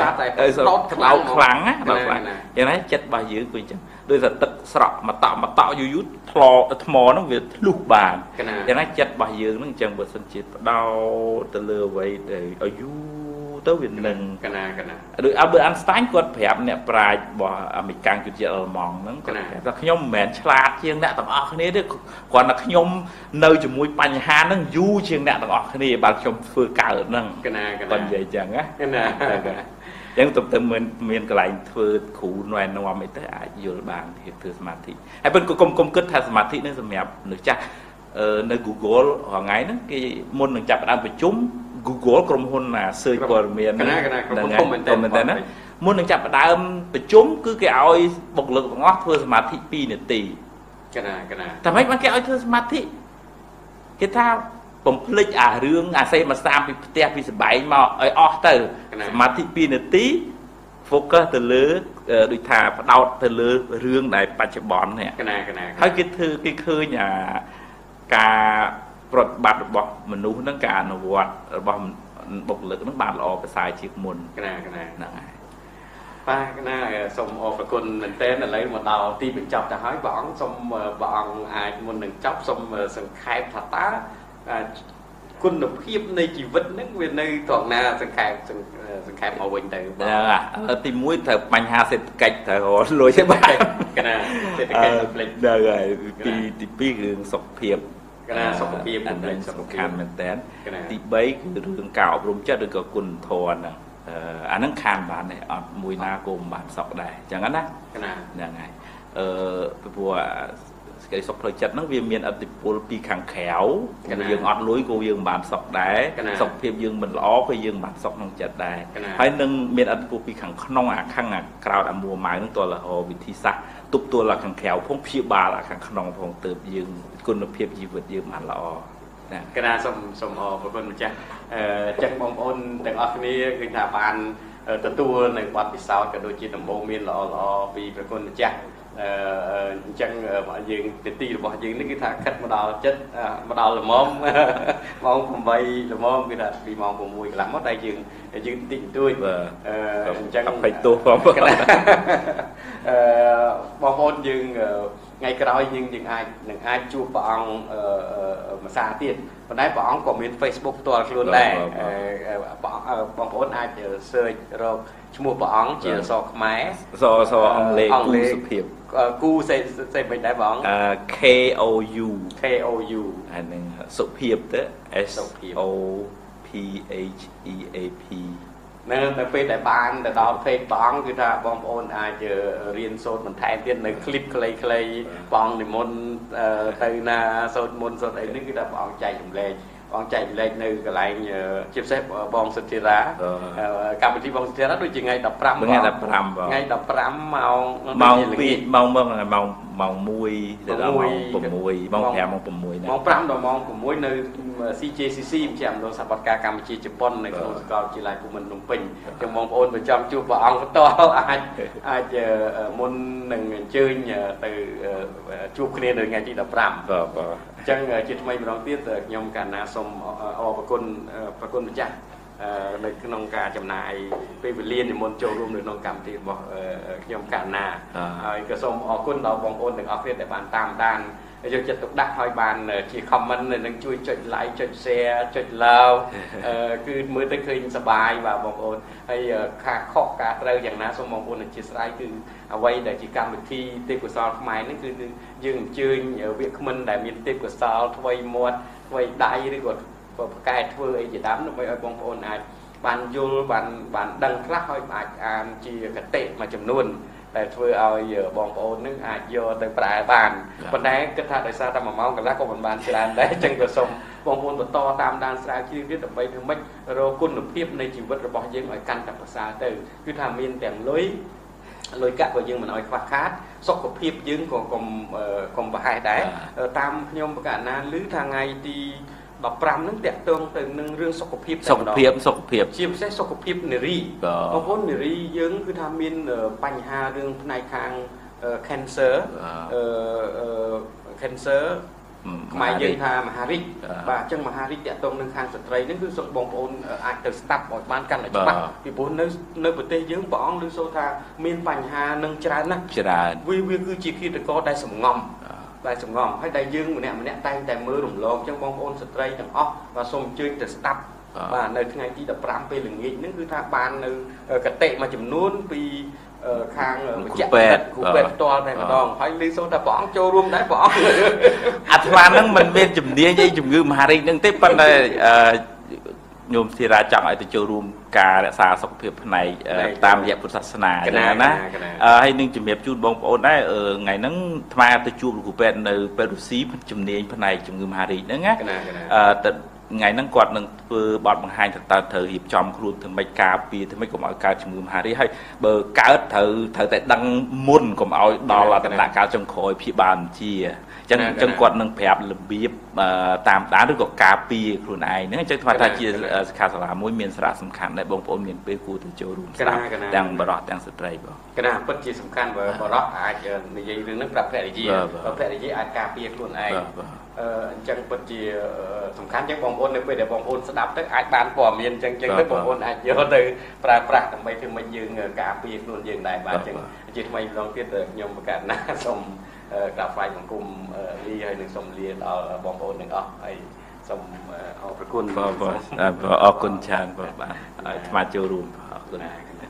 đau kháng á đau kháng vậy đấy chết bao nhiêu quy chân đôi giờ tật sọ mà tạo mà tạo vô thò thò nó về lục bàn vậy đấy chết bao nhiêu nó chẳng bớt sinh chết đau từ lừa vậy để ở du tới Việt Nam được áp được Einstein quật phèm nè prai bỏ American chụp chiếc mòn nó còn là nhom mền chlat chiêng nè tầm ở cái này đấy còn là nhom nơi chụp mũi bành hà nó du chiêng nè tầm ở cái này bạn chụp phơi cào nó còn vậy chẳng áยังตบเติมเหมือนเหมือนกลายเธอขู่หน่วยนวมไอ้แต่อายุบางที่เธอสมาธิไอ้เป็นกลมกลมกึศทางสมาธินั่นสมัยหนึ่งจ้าใน Google หัวไงนั่นกี่มนหนึ่งจับอันไปจุ้ม Google กรมหุ่นน่ะเซิร์ชบอร์เมียนนั่นไงคอมเมนต์นะมนหนึ่งจับอันไปจุ้มคือแกเอาบกเลิกงอเธอสมาธิปีหนึ่งตีแต่ไม่มันแกเอาเธอสมาธิแกท่าผมพลิกอ่ะเรื่องอ่ะเซมาสามปีเตี้ยปีสบายมาไอ้ออเตอร์สมาธิปีนาทีโฟกัสแต่เลือโดยทาดาวแต่เลือเรื่องในปัจจุบันเนี่ยเขาคิดคือคิดคือเนี่ยการปฏิบัติบอกมนุษย์นั่งการวัดบอกบกเลิกนั่งบาดออกไปสายจีบมุนนั่นไงป้าก็น่าส่งออกกับคนเหมือนเต้นอะไรมาดาวตีเป็นจับจะหายบ้องส่งบ้องไอ้มุนหนึ่งจับส่งส่งใครถัดตาคุณภาพในชีวิตนึกเวียนในตอนน่าสังเกตสังเกตเอาไว้แต่อ่ะตีมุ้ยเถอะปัญหาเศรษฐกิจเถอะรวยใช่ไหมกันนะเศรษฐกิจเปลี่ยนได้เลยตีตีปีคือสกเพียบกันนะสกเพียบอันนั้นสำคัญเหมือนแต่ตีใบคือเรื่องเก่ารวมเจ้าเรื่องกับคุณทอนนะอันนั้นคานบานเนี่ยมุ้ยนาโกมบานสกได้อย่างนั้นนะยังไงเออพวกcái sọc thời chật nó viêm miền ở tịch pi kháng khéo dương ọt lối cô dương bản sọc đá sọc phim dương mình ló với dương bản sọc nông chật đá hay nâng miền ở tịch pi kháng nông à khang à cào đã mùa mái nóตัวlà hồ vị thi sa tụcตัวlà kháng khéo phong phi ba là kháng nông phong từ dươngคุณภาพชีวิตdương bản ló กระดาษสมสมอพระคุณมิจ้าจักมองอ้นแต่ออกนี้คือถาบานตัวตัวในวัดพิสาวกระโดดจีนโมเมียนหล่อหล่อปีพระคุณมิจ้าจังยืนติดตีบอกยืนนี่คือถาคัดมาดาวจัดมาดาวละม้อมมองผมใบละม้อมคือถาปีมองผมมวยหลังมดได้ยืนยืนติดด้วยจังไปตัวพร้อมกันบางคนยืนไงก็ได้ยืนยืนไอ้หนึ่งไอ้จูบปองมาซาเตียนวันนั้นปองก็มี Facebook ตัวคลุนได้ปองบางคนไอ้เจอเซอร์เราชั่วโมงปองเจอสอกไม้สอสอองเล่กูสุเพียบกูใส่ใส่เป็นได้ปอง K O U K O U อันนึงสุเพียบเด้อ S O P H E A P นั่นแต่เป็นแต่บานแต่ดาวเพลงปองคือถ้าบองโอนอาจจะเรียนโซนเหมือนไทยเรียนในคลิปเคยเคยปองในมนไทยนาโซนมนโซนไอ้นี่คือถ้าปองใจผมเลยปองใจเล็กนึงก็เลยชิปเซฟบองสุธิราการไปที่บองสุธิราด้วยจริงไงดับพรำไงดับพรำไงดับพรำเมาเมาปีเมาเมื่อไงเมาเมามุยเดี๋ยวเราเมาปุ่มมุยเมาแผลเมาปุ่มมุยนะเมาพรำเรามองปุ่มมุยใน ซี เจ ซี ซี แชมป์โดยสปอร์ตการการจีญี่ปุ่นในกลุ่มสกอตจีไรภูมินงปิงจังมองโอนไปจำจูบองก็ต่ออาจอาจจะมุนหนึ่งเชื่อtừจูบคะแนนโดยไงที่ดับพรำจังจิตไม่ร้องเตี้ยแต่ยมการนาสมอประคุณประคุณจ้าในนองการจำนายไปเรียนในมณฑลรวมในนองการที่บอกยมการนากระทรวงออกคุณเราบองโอนถึงออฟฟิศแต่บานตามด้านจะจะตกดักหอยบานที่คอมมันหนึ่งช่วยจุดไลค์จุดแชร์จุดเล่าคือมือตั้งคืนสบายvàบองโอนให้ค่าข้อการเรื่องอย่างนั้นสมองโอนจิตสายคือเอาไว้แต่จิตกรรมที่เตกุศลหมายนั่นคือยืนจืนเวียกมันแต่มีเตกุศลทวีมวดทวีได้หรือกดกายทวีจิตดำไม่เอาบองโอนอาจบานยูบานบานดังคลาหอยอาจอ่านจีกระเตะมาจำนวนแต่เพื่อเอาเยอะบองโอนนึกอาจโยแต่ปลายบานปัญหาก็ถ้าได้ทราบทำมาเมากันแล้วก็มันบานจะได้จังกระสมมបងប្អូនបន្តតាមដានស្រាវជ្រាវទៀតដើម្បីធ្វើម៉េចរកគុណភាពនៃជីវិតរបស់យើងឲ្យកាន់តែប្រសើរទៅគឺថាមានទាំងលុយលុយកាក់ក៏យើងមិនឲ្យខ្វះខាតសុខភាពយើងក៏កុំកុំប្រហែសដែរតាមខ្ញុំប្រកាសណាឮថាថ្ងៃទីដប់ប្រាំហ្នឹងតាក់ទងទៅនឹងរឿងសុខភាពសុខភាពសុខភាពជាពិសេសសុខភាពនារីបងប្អូននារីយើងគឺថាមានបញ្ហារឿងផ្នែកខាង cancer អឺ cancer ខ្មែរយើងថាមហារីកបាទអញ្ចឹងមហារីកតាក់ទងនឹងខាងស្ត្រីហ្នឹងគឺសូមបងប្អូនអាចទៅស្ដាប់ឲ្យបានកាន់តែច្បាស់ពីព្រោះនៅនៅប្រទេសយើងព្រះអង្គឮសូរថាមានបញ្ហានឹងច្រើនណាស់ច្រើនវាវាគឺជាឃាតករដែលសំងំតែសំងំហើយតែយើងម្នាក់ម្នាក់តែងតែមើលរំលងអញ្ចឹងបងប្អូនស្ត្រីទាំងអស់បាទសូមអញ្ជើញទៅស្ដាប់បាទនៅថ្ងៃទីដប់ប្រាំពេលល្ងាចហ្នឹងគឺថាបាននៅកតិមួយចំនួនពីខាងវិជ្ជាពេទ្យគ្រូពេទ្យផ្ទាល់តែម្ដងហើយឮសូរថាព្រះអង្គចូលរួមដែរព្រះអង្គអាថ្មហ្នឹងមិនមានជំនាញអីជំងឺមហារីកហ្នឹងទេប៉ុន្តែញោមធីរាចង់ឲ្យទៅចូលរួមការរក្សាសុខភាពផ្នែកតាមរយៈពុទ្ធសាសនាចឹងណាហើយនឹងជំរាបជូនបងប្អូនដែរថ្ងៃហ្នឹងថ្មទៅជួបលោកគ្រូពេទ្យនៅពេទ្យរុស្ស៊ីជំនាញផ្នែកជំងឺមហារីកហ្នឹងណាទៅថ្ងៃហ្នឹងគាត់នឹងធ្វើបទបង្ហាញទៅតើត្រូវរៀបចំខ្លួនធ្វើម៉េចការពារធ្វើម៉េចកុំឲ្យកើតជំងឺមហារីកហើយបើកើតត្រូវត្រូវតែដឹងមុនកុំឲ្យដល់ដំណាក់កាលចុងក្រោយព្យាបាលជាអញ្ចឹងអញ្ចឹងគាត់នឹងប្រាប់របៀបតាមដានឬក៏ការពារខ្លួនឯងហ្នឹងអញ្ចឹងថាថាជាសិក្ខាសាលាមួយមានសារៈសំខាន់ដែរបងប្អូនមានពេលគួរទៅចូលរួមស្ដាប់ទាំងបរិសុទ្ធទាំងស្ត្រីបងកណាពិតជាសំខាន់បើបរិសុទ្ធអាចនិយាយរឿងហ្នឹងប្រាប់ភរិយាបើភរិយាអាចការពារខ្លួនឯងអញ្ចឹងពិតជាសំខាន់ចឹងបងប្អូននៅពេលដែលបងប្អូនស្ដាប់ទៅអាចបានព័ត៌មានចឹងចឹងទៅបងប្អូនអាចយកទៅប្រើប្រាស់ដើម្បីធ្វើម៉េចយើងការពារខ្លួនយើងដែរបាទចឹងជាថ្មីម្ដងទៀតខ្ញុំប្រកាសណាសូមក្រាបថ្វាយបង្គំលាហើយនឹងសូមលាដល់បងប្អូនទាំងអស់ហើយសូមអរគុណបងប្អូនអរគុណច្រើនបងបាទឲ្យថ្មចូលរួមអរគុណ